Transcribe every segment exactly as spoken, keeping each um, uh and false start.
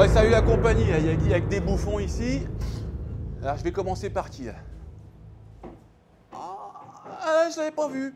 Ouais, salut la compagnie, il y, a, il y a que des bouffons ici. Alors je vais commencer par qui là? Ah, je l'avais pas vu.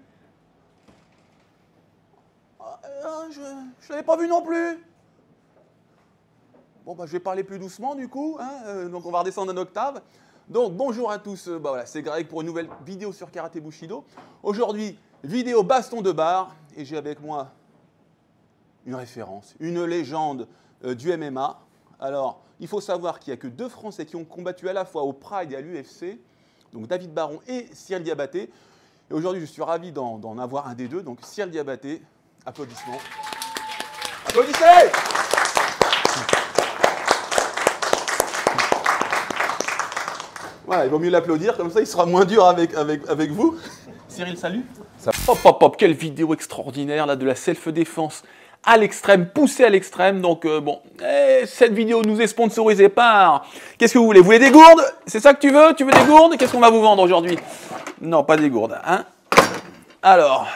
Ah, je ne l'avais pas vu non plus. Bon, bah, je vais parler plus doucement du coup, hein, euh, donc on va redescendre en octave. Donc bonjour à tous, bah, voilà, c'est Greg pour une nouvelle vidéo sur Karaté Bushido. Aujourd'hui, vidéo baston de bar, et j'ai avec moi une référence, une légende euh, du M M A. Alors, il faut savoir qu'il n'y a que deux Français qui ont combattu à la fois au Pride et à l'U F C, donc David Baron et Cyril Diabaté. Et aujourd'hui, je suis ravi d'en avoir un des deux, donc Cyril Diabaté. Applaudissements. Applaudissez! Voilà, il vaut mieux l'applaudir, comme ça il sera moins dur avec, avec, avec vous. Cyril, salut. Ça... Hop, hop, hop, quelle vidéo extraordinaire là, de la self-défense à l'extrême, poussée à l'extrême. Donc euh, bon, eh, cette vidéo nous est sponsorisée par... Qu'est-ce que vous voulez? Vous voulez des gourdes? C'est ça que tu veux? Tu veux des gourdes? Qu'est-ce qu'on va vous vendre aujourd'hui? Non, pas des gourdes, hein. Alors...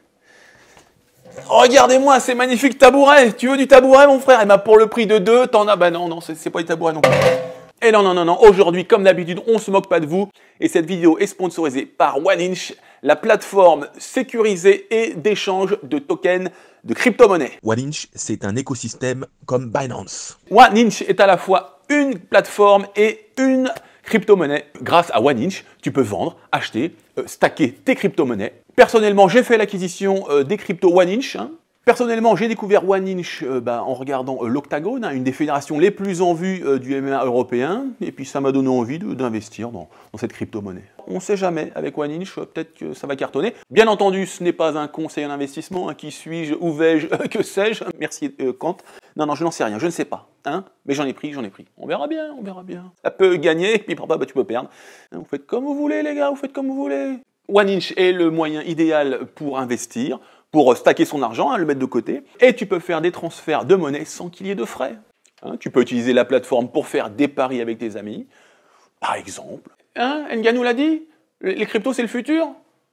Regardez-moi ces magnifiques tabourets. Tu veux du tabouret, mon frère? Et bah pour le prix de deux, t'en as... Bah non, non, c'est pas des tabourets non plus. Et non, non, non, non, aujourd'hui, comme d'habitude, on se moque pas de vous. Et cette vidéo est sponsorisée par OneInch, la plateforme sécurisée et d'échange de tokens de crypto-monnaie. OneInch, c'est un écosystème comme Binance. OneInch est à la fois une plateforme et une crypto-monnaie. Grâce à OneInch, tu peux vendre, acheter, euh, stacker tes crypto-monnaies. Personnellement, j'ai fait l'acquisition euh, des cryptos OneInch. Hein. Personnellement, j'ai découvert OneInch euh, bah, en regardant euh, l'Octagone, hein, une des fédérations les plus en vue euh, du M M A européen. Et puis ça m'a donné envie d'investir dans, dans cette crypto-monnaie. On ne sait jamais, avec OneInch, euh, peut-être que ça va cartonner. Bien entendu, ce n'est pas un conseil en investissement. Hein, qui suis-je? Où vais-je? Que sais-je? Merci, euh, Kant. Non, non, je n'en sais rien, je ne sais pas. Hein, mais j'en ai pris, j'en ai pris. On verra bien, on verra bien. Ça peut gagner, puis parfois, bah, tu peux perdre. Hein, vous faites comme vous voulez, les gars, vous faites comme vous voulez. OneInch est le moyen idéal pour investir, pour stacker son argent, hein, le mettre de côté. Et tu peux faire des transferts de monnaie sans qu'il y ait de frais. Hein, tu peux utiliser la plateforme pour faire des paris avec tes amis, par exemple. Hein, Nganou l'a dit, les cryptos, c'est le futur.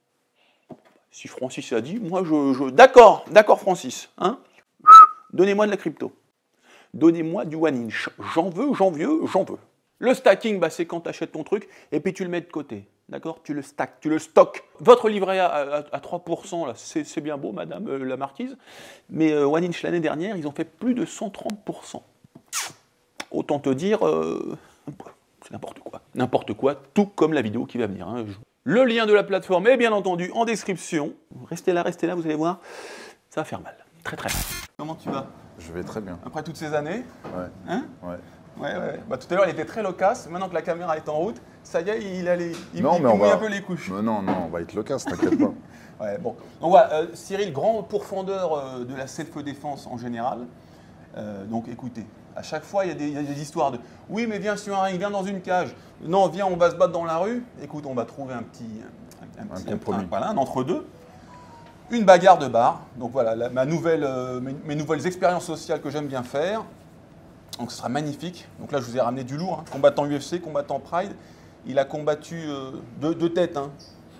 Si Francis a dit, moi, je... je... D'accord, d'accord, Francis. Hein, donnez-moi de la crypto. Donnez-moi du OneInch. J'en veux, j'en veux, j'en veux. Le stacking, bah, c'est quand tu achètes ton truc et puis tu le mets de côté. D'accord? Tu le stacks, tu le stockes. Votre livret A à, à, à trois pour cent, c'est bien beau, madame euh, la marquise. Mais euh, OneInch, l'année dernière, ils ont fait plus de cent trente pour cent. Autant te dire, euh, c'est n'importe quoi. N'importe quoi, tout comme la vidéo qui va venir. Hein. Le lien de la plateforme est bien entendu en description. Restez là, restez là, vous allez voir. Ça va faire mal. Très très mal. Comment tu vas? Je vais très bien. Après toutes ces années? Ouais. Hein? Ouais. Ouais, ouais. Bah, tout à l'heure, il était très loquace. Maintenant que la caméra est en route, ça y est, il, allait, il, non, il, mais il on mouille va... un peu les couches. Mais non, non, on va être loquace, t'inquiète pas. Ouais, bon. Donc voilà, euh, Cyril, grand pourfendeur euh, de la self-défense en général. Euh, donc écoutez, à chaque fois, il y, a des, il y a des histoires de « Oui, mais viens sur un ring, viens dans une cage. Non, viens, on va se battre dans la rue. » Écoute, on va trouver un petit... Un, un, petit, un compromis. Un, voilà, un entre-deux. Une bagarre de bar. Donc voilà, la, ma nouvelle, euh, mes, mes nouvelles expériences sociales que j'aime bien faire. Donc ce sera magnifique. Donc là, je vous ai ramené du lourd. Hein. Combattant U F C, combattant Pride. Il a combattu euh, deux, deux têtes. Hein.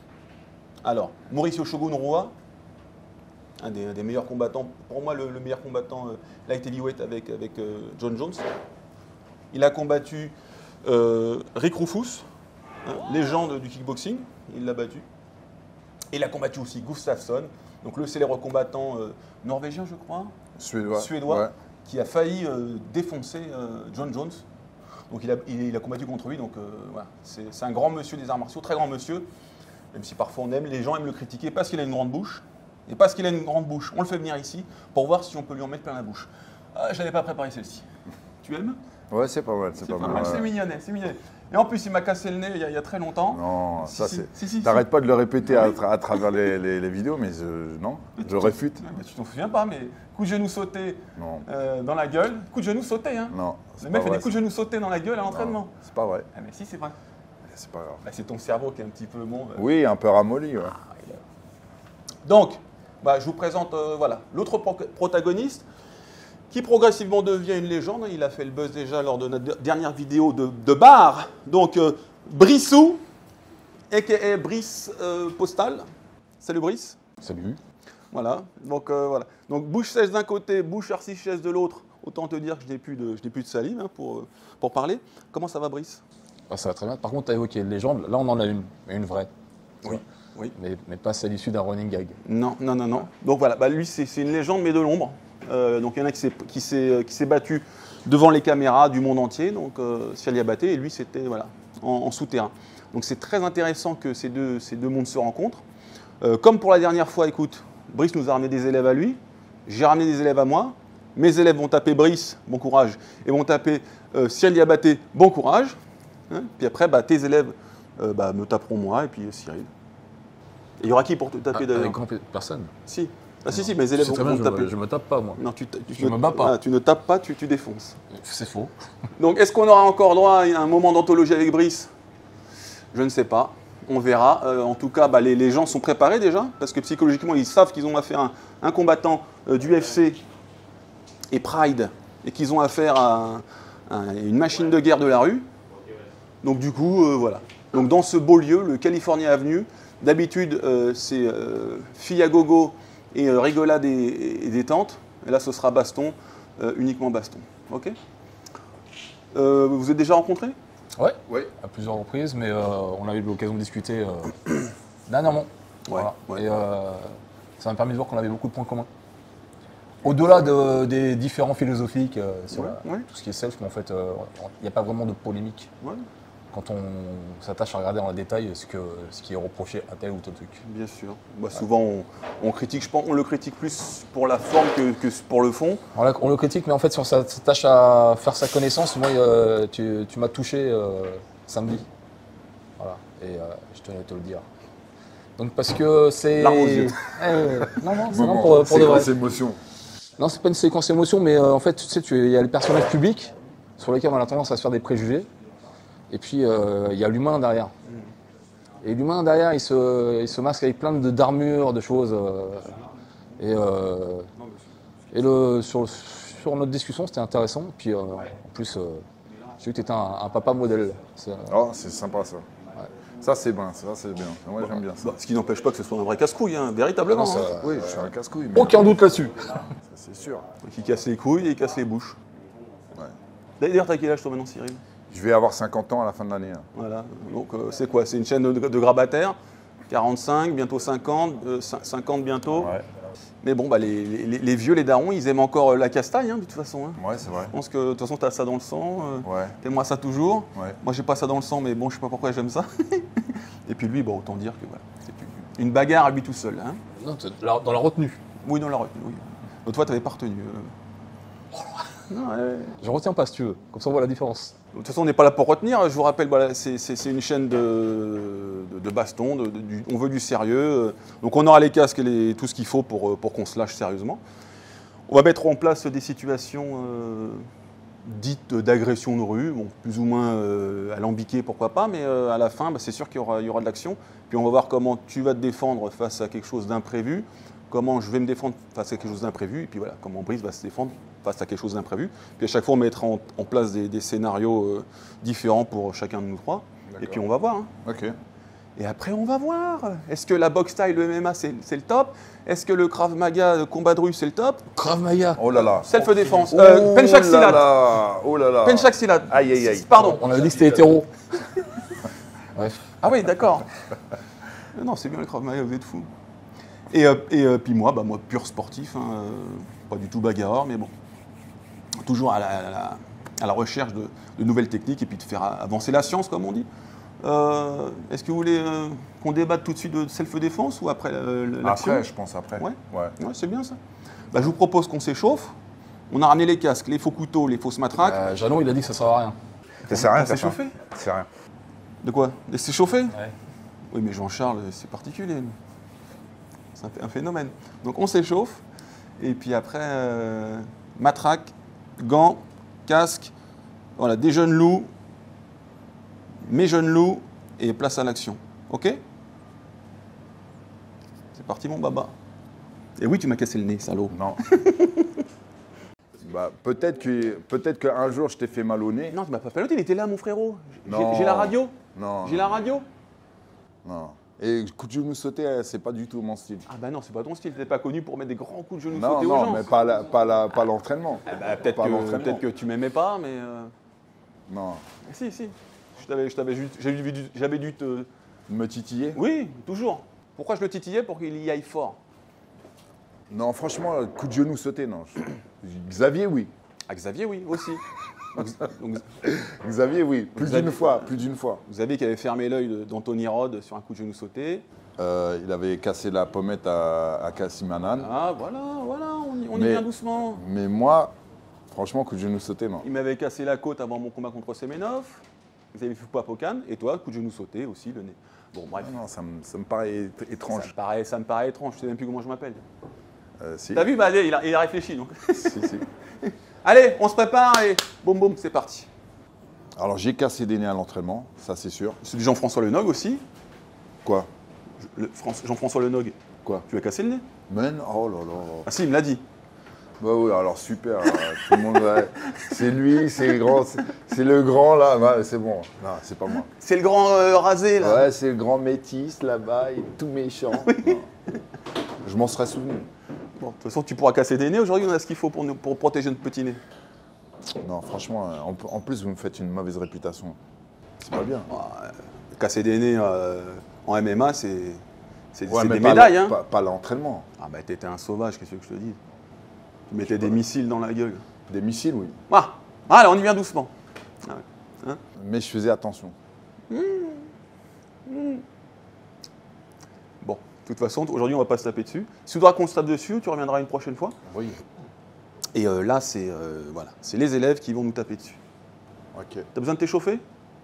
Alors, Mauricio Shogun Rua, un des, un des meilleurs combattants, pour moi le, le meilleur combattant euh, light heavyweight avec, avec euh, John Jones. Il a combattu euh, Rick Rufus, hein, légende du kickboxing. Il l'a battu. Et il a combattu aussi Gustafsson, donc le célèbre combattant euh, norvégien, je crois. Suédois. Suédois. Ouais. Qui a failli euh, défoncer euh, John Jones. Donc il a, il, il a combattu contre lui, donc euh, voilà. C'est un grand monsieur des arts martiaux, très grand monsieur, même si parfois on aime, les gens aiment le critiquer parce qu'il a une grande bouche, et parce qu'il a une grande bouche, on le fait venir ici pour voir si on peut lui en mettre plein la bouche. Ah, je n'avais pas préparé celle-ci. Tu aimes? Ouais, c'est pas mal, c'est pas, pas mal. mal. C'est mignonnet, c'est mignonnet. Et en plus, il m'a cassé le nez il y a, il y a très longtemps. Non, si, ça si, c'est... Si, si, T'arrêtes si. pas de le répéter ah, à, oui. tra à travers les, les, les vidéos, mais je... non, je réfute. Mais tu t'en souviens pas, mais coup de genou sauté euh, dans la gueule. Coup de genou sauté, hein. Non. Le mec fait vrai, des coups de genou sautés dans la gueule à l'entraînement. C'est pas vrai. Ah mais si, c'est vrai. C'est pas grave. Bah, c'est ton cerveau qui est un petit peu bon. Euh... Oui, un peu ramolli, ouais. Ah, a... Donc, bah, je vous présente euh, voilà, l'autre pro protagoniste qui progressivement devient une légende. Il a fait le buzz déjà lors de notre dernière vidéo de, de bar. Donc, euh, Brissou, a k a. Brice euh, Postal. Salut Brice. Salut. Voilà. Donc, euh, voilà. Donc bouche sèche d'un côté, bouche archichesse de l'autre, autant te dire que je n'ai plus de, je n'ai plus de salive hein, pour, pour parler. Comment ça va, Brice? Ah, ça va très bien. Par contre, tu as évoqué une légende. Là, on en a une, une vraie. Oui. oui. Mais, mais pas à l'issue d'un running gag. Non, non, non, non. Donc voilà, bah, lui, c'est une légende, mais de l'ombre. Euh, donc il y en a qui s'est battu devant les caméras du monde entier, donc euh, Sial Diabaté, et lui, c'était voilà, en, en souterrain. Donc c'est très intéressant que ces deux, ces deux mondes se rencontrent. Euh, comme pour la dernière fois, écoute, Brice nous a ramené des élèves à lui, j'ai ramené des élèves à moi. Mes élèves vont taper Brice, bon courage, et vont taper euh, Sial Diabaté, bon courage. Hein, puis après, bah, tes élèves euh, bah, me taperont moi, et puis euh, Cyril. Et il y aura qui pour te taper Ah, d'ailleurs? Personne. Si. Ah si, si, mes élèves vont, très vont bien, te taper. Je, je me tape pas, moi. Non, tu, tu, je ne me bats pas. Ah, tu ne tapes pas, tu, tu défonces. C'est faux. Donc, est-ce qu'on aura encore droit à un moment d'anthologie avec Brice? Je ne sais pas. On verra. Euh, en tout cas, bah, les, les gens sont préparés déjà, parce que psychologiquement, ils savent qu'ils ont affaire à un, un combattant euh, d'U F C et Pride, et qu'ils ont affaire à, un, à une machine de guerre de la rue. Donc, du coup, euh, voilà. Donc, dans ce beau lieu, le California Avenue, d'habitude, euh, c'est euh, filles à gogo et euh, rigolade et, et détente. Et là, ce sera baston, euh, uniquement baston. Ok. Euh, vous vous êtes déjà rencontrés? Ouais, Oui. à plusieurs reprises, mais euh, on a eu l'occasion de discuter euh, dernièrement. Voilà. ouais. Et euh, ça m'a permis de voir qu'on avait beaucoup de points communs. Au-delà de, des différents philosophiques euh, sur Ouais, la- ouais. tout ce qui est self, mais en fait, euh, il n'y a pas vraiment de polémique Ouais, quand on s'attache à regarder en détail ce, que, ce qui est reproché à tel ou tel truc. bien sûr. Bah, souvent, on, on critique, je pense, on le critique plus pour la forme que, que pour le fond. On, la- on le critique, mais en fait, si on s'attache à faire sa connaissance, moi, euh, tu, tu m'as touché euh, samedi. Voilà, et euh, je tenais à te le dire. Donc, parce que c'est. Larmes aux yeux. Eh, non, non, c'est Moment, non pour, pour de vrai. séquence émotion. Non, c'est pas une séquence émotion, mais euh, en fait, tu sais, tu- il y a les personnages publics sur lesquels on a tendance à se faire des préjugés. Et puis, euh, il y a l'humain derrière. Et l'humain derrière, il se, il se masque avec plein de- d'armures, de choses. euh, et euh, et le, sur, sur notre discussion, c'était intéressant. Puis, euh, en plus, euh, j'ai vu que tu étais un, un papa modèle. C'est, euh, Oh, c'est sympa ça. Ça c'est bien, ça c'est bien. Moi j'aime bien ça. Bah, ce qui n'empêche pas que ce soit un vrai casse-couille, hein, véritablement. Non, ça- hein. Oui, je suis un casse-couille, mais Aucun doute là-dessus. ça, c'est sûr. Qui casse les couilles et casse les bouches. Ouais. D'ailleurs, t'as quel âge toi maintenant, Cyril? Je vais avoir cinquante ans à la fin de l'année. hein. Voilà. Donc, euh, c'est quoi? C'est une chaîne de, de grabataires. quarante-cinq, bientôt cinquante, euh, cin- cinquante bientôt. Ouais, Mais bon, bah, les, les- les vieux, les darons, ils aiment encore euh, la castagne, hein, de toute façon. hein. ouais c'est vrai. Je pense que de toute façon, tu as ça dans le sang. euh, Ouais, T'aimeras ça toujours. ouais. Moi, j'ai pas ça dans le sang, mais bon, je sais pas pourquoi j'aime ça. Et puis lui, bon, autant dire que voilà, c'est plus une bagarre à lui tout seul. Hein. Non, t'es dans la- dans la retenue. Oui, dans la retenue, oui. L'autre fois, t'avais pas retenu. euh. Non, ouais. Je retiens pas si tu veux. Comme ça, on voit la différence. De toute façon, on n'est pas là pour retenir. Je vous rappelle, voilà, c'est c'est- c'est une chaîne de, de, de baston. De, de- du- on veut du sérieux. Donc, on aura les casques et les- tout ce qu'il faut pour, euh, pour qu'on se lâche sérieusement. On va mettre en place des situations euh, dites d'agression de rue, bon, plus ou moins euh, alambiquées, pourquoi pas, mais euh, à la fin, bah, c'est sûr qu'il y aura, il y aura de l'action. Puis on va voir comment tu vas te défendre face à quelque chose d'imprévu, comment je vais me défendre face à quelque chose d'imprévu, et puis voilà, comment Brice va se défendre face à quelque chose d'imprévu. Puis à chaque fois, on mettra en, en place des, des scénarios euh, différents pour chacun de nous trois, et D'accord. puis on va voir. hein. Ok. Et après, on va voir. Est-ce que la boxe style, le M M A, c'est c'est le top? Est-ce que le Krav Maga, le combat de rue, c'est le top? Krav Maga. Oh là là. Self-défense. Oh Euh, Penchak là Silat. là. Oh là là. Penchak Silat. Aïe, aïe, aïe. Pardon. On avait dit que c'était hétéro. Bref. Ah oui, d'accord. Euh, non, c'est bien le Krav Maga, vous êtes fous. Et, euh, et euh, puis moi, bah, moi, pur sportif, hein, euh, pas du tout bagarreur, mais bon, toujours à la, à la- à la recherche de, de nouvelles techniques et puis de faire avancer la science, comme on dit. Euh, Est-ce que vous voulez euh, qu'on débatte tout de suite de self-défense ou après euh, l'action? Après, je pense après. Ouais. Ouais. Ouais, c'est bien ça. Bah, je vous propose qu'on s'échauffe. On a ramené les casques, les faux couteaux, les fausses matraques. Euh, Jeannot, il a dit que ça sert à rien. Ça sert à rien, On ça. s'échauffer Ça sert à rien. De quoi? De s'échauffer? Ouais. Oui, mais Jean-Charles, c'est particulier. lui. C'est un, un phénomène. Donc on s'échauffe, et puis après, euh, matraque, gants, casque, voilà, des jeunes loups, mes jeunes loups, et place à l'action. Ok? C'est parti, mon baba. Et oui, tu m'as cassé le nez, salaud. Non. Bah, peut-être que peut-être qu'un jour je t'ai fait mal au nez. Non, tu m'as pas fait l'autre, il était là, mon frérot. J'ai- Non. J'ai la radio. Non. J'ai la radio. Non. Et coup de genou sauté, c'est pas du tout mon style. Ah bah non, c'est pas ton style, t'es pas connu pour mettre des grands coups de genoux Non, sautés aux non, gens. mais pas la- pas la- pas l'entraînement. Ah bah, peut-être pas que, l'entraînement. peut-être que tu m'aimais pas, mais... euh, Non. Si, si. Je t'avais, je t'avais ju- j'avais dû, j'avais dû te... Me titiller? Oui, toujours. Pourquoi je le titillais? Pour qu'il y aille fort. Non, franchement, coup de genou sauté, non. Je- Xavier, oui. Ah, Xavier, oui, aussi. Donc, donc, Xavier, oui. Plus Xavier- d'une fois, plus d'une fois. Xavier qui avait fermé l'œil de- d'Anthony Rode sur un coup de genou sauté. Euh, il avait cassé la pommette à, à Kassim Annan. Ah, voilà, voilà, on y, on y Mais- vient doucement. Mais moi, franchement, coup de genou sauté, non. Il m'avait cassé la côte avant mon combat contre Semenov. Xavier Fupapokan. Et toi, coup de genou sauté aussi, le nez. Bon, bref. Non, ça me, ça me paraît é- Ça étrange. me, paraît, ça me paraît étrange, je sais même plus comment je m'appelle. Euh, si. T'as vu, bah, allez, il a, il a réfléchi donc. Si, si. Allez, on se prépare et boum boum, c'est parti. Alors, j'ai cassé des nez à l'entraînement, ça c'est sûr. Celui de Jean-François Lenog aussi. Quoi? Le- François- Jean-François Lenog, Quoi? tu as cassé le nez? Men, oh là là. Ah si, il me l'a dit. Bah oui, alors super. euh, tout le monde, ouais. C'est lui, c'est grand, c'est c'est le grand là. Ouais, c'est bon. Non, c'est pas moi. C'est le grand euh, rasé là. Ouais, c'est le grand métis là-bas, il est tout méchant. Non. Je m'en serais souvenu. Bon, de toute façon, tu pourras casser des nez. Aujourd'hui, on a ce qu'il faut pour, nous, pour protéger notre petit nez. Non, franchement, euh, en, en plus, vous me faites une mauvaise réputation. C'est pas bien. Casser des nez euh, en M M A, c'est c'est Ouais, c'est mais des pas médailles. l'en- Hein. Pas, pas l'entraînement. Ah bah t'étais un sauvage, qu'est-ce que je te dis? Tu mettais des missiles dans la gueule. Des missiles, oui. Ah, allez, on y vient doucement. Ah ouais. Mais je faisais attention. Bon, de toute façon, aujourd'hui, on va pas se taper dessus. Si tu voudras qu'on se tape dessus, tu reviendras une prochaine fois. Oui. Et euh, là, c'est euh, voilà, c'est les élèves qui vont nous taper dessus. Ok. T'as besoin de t'échauffer?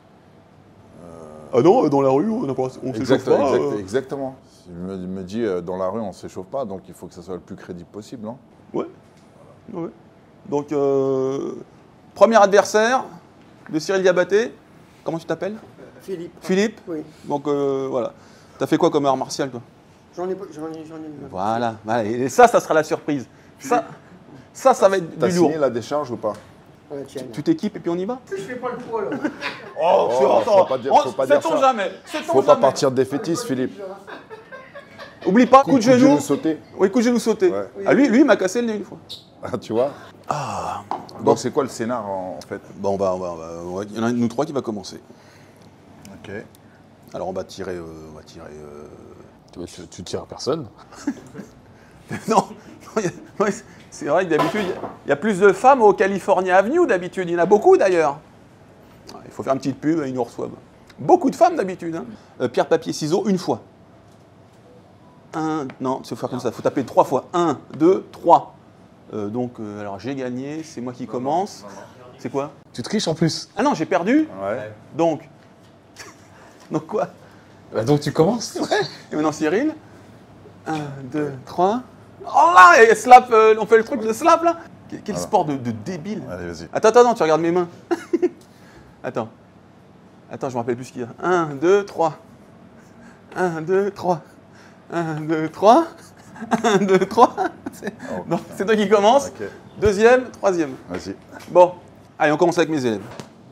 Ah non, dans la rue, on ne s'échauffe Exact- pas. exact- euh. Exactement. Il me, il me dit euh, dans la rue, on ne s'échauffe pas, donc il faut que ça soit le plus crédible possible. Hein. Ouais. Ouais. Donc, euh, premier adversaire de Cyril Diabaté. Comment tu t'appelles? Philippe. Philippe. Oui. Donc, euh, voilà. T'as fait quoi comme art martial, toi? J'en ai, pas- j'en ai, j'en ai. Voilà. Voilà. Et ça, ça sera la surprise. Ça, ça, ça va être T'as du lourd. signé la décharge ou pas? Ouais, tiens. Tu t'équipes et puis on y va? Je fais pas le poids là. Oh, Oh, faut pas dire- faut pas dire sait-on ça. jamais. Sait-on Faut pas jamais. partir défaitiste, Philippe. Oublie pas, coup, de genou. sauté. Oui, coup de genou sauté. Ouais. Ah, lui, lui, il m'a cassé le nez une fois. Ah, tu vois. Bon. Donc c'est quoi le scénar en, en fait? Bon, on va, on va, on va- on va- il y en a un de nous trois qui va commencer. Ok. Alors, on va tirer. euh, on va tirer. euh, Tu, tu, tu tires à personne. Non, non, il y a- ouais, c'est vrai que d'habitude, il y a- il y a plus de femmes au California Avenue d'habitude. Il y en a beaucoup d'ailleurs. Ouais, il faut faire une petite pub, ils nous reçoivent. Beaucoup de femmes d'habitude. Hein. Euh, pierre, papier, ciseaux, une fois. Un, non, il faut faire comme ça, il faut taper trois fois. Un, deux, trois. Euh, donc, euh, alors j'ai gagné, c'est moi qui commence. C'est quoi? Tu triches en plus. Ah non, j'ai perdu. Ouais. Donc, donc quoi? Bah, donc tu commences. Et maintenant Cyril. Un, deux, trois. Oh là, et slap, euh, on fait le truc de slap là. Quel, quel Voilà. sport de, de débile. Allez, vas-y. Attends, attends, attends, tu regardes mes mains. Attends. Attends, je me rappelle plus ce qu'il y a. Un, deux, trois. Un, deux, trois. Un, deux, trois. Un, deux, trois. C'est Oh, donc, c'est toi qui commence. Ok. Deuxième, troisième. Vas-y. Bon, allez, on commence avec mes élèves.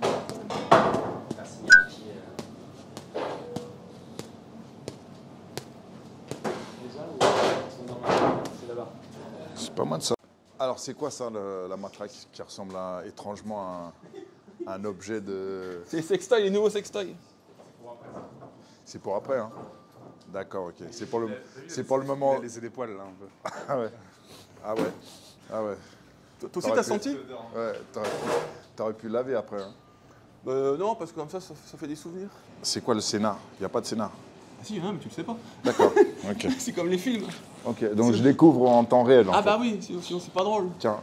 C'est pas mal ça. Alors c'est quoi ça, le- la matraque qui ressemble à, étrangement à un, à un objet de... C'est les sextoys, les nouveaux sextoys. C'est pour après, hein? D'accord, ok. C'est pour le, c'est pour le moment... Laisser des poils là un peu. Ah ouais. Ah ouais. Ah ouais. Toi toi aussi, T'aurais t'as pu- senti? Ouais, t'aurais, t'aurais pu laver après. Hein. Euh, non, parce que comme ça, ça, ça fait des souvenirs. C'est quoi le scénar? Il n'y a pas de scénar. Ah si, hein, mais tu le sais pas. D'accord. Ok. C'est comme les films. Ok. Donc je découvre en temps réel. En Ah fait. bah oui, sinon, sinon c'est pas drôle. Tiens.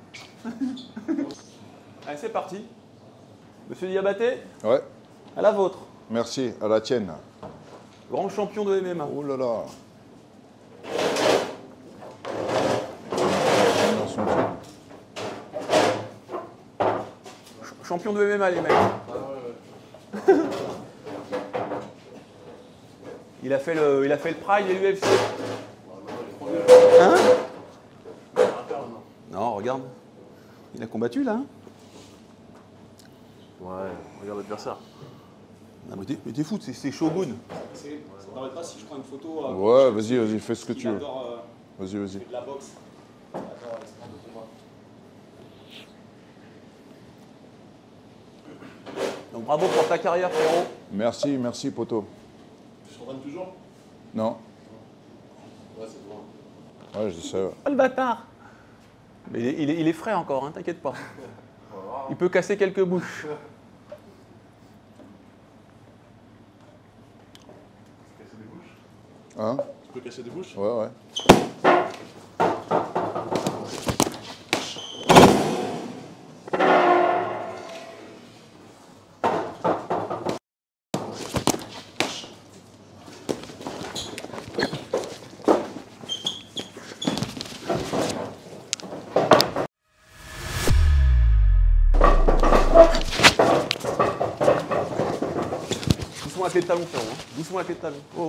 Allez, c'est parti. Monsieur Diabaté, Ouais. à la vôtre. Merci. À la tienne. Grand champion de M M A. Oh là là. Ch- Champion de M M A, les mecs. Il a fait le, il a fait le Pride et l'U F C. Hein? Non, regarde. Il a combattu là. Hein? Ouais, regarde l'adversaire. Non, mais t'es- mais t'es fou, c'est c'est Shogun. Ça t'arrête pas si je prends une photo. Ouais, vas-y, vas-y, fais ce que tu veux. adore Vas-y, vas-y. de la boxe. Il adore les sports de combat. Donc bravo pour ta carrière, frérot. Merci, merci, poto. Je t'entraîne toujours? Non. Ouais, c'est bon. Ouais, je sais. Ouais. Oh le bâtard. Mais il est, il est- il est frais encore, hein, t'inquiète pas. Il peut casser quelques bouches. Casser des bouches. Hein? Tu peux casser des bouches? Ouais, ouais. Doucement avec les talons, frérot. Hein. Doucement avec les talons. Oh.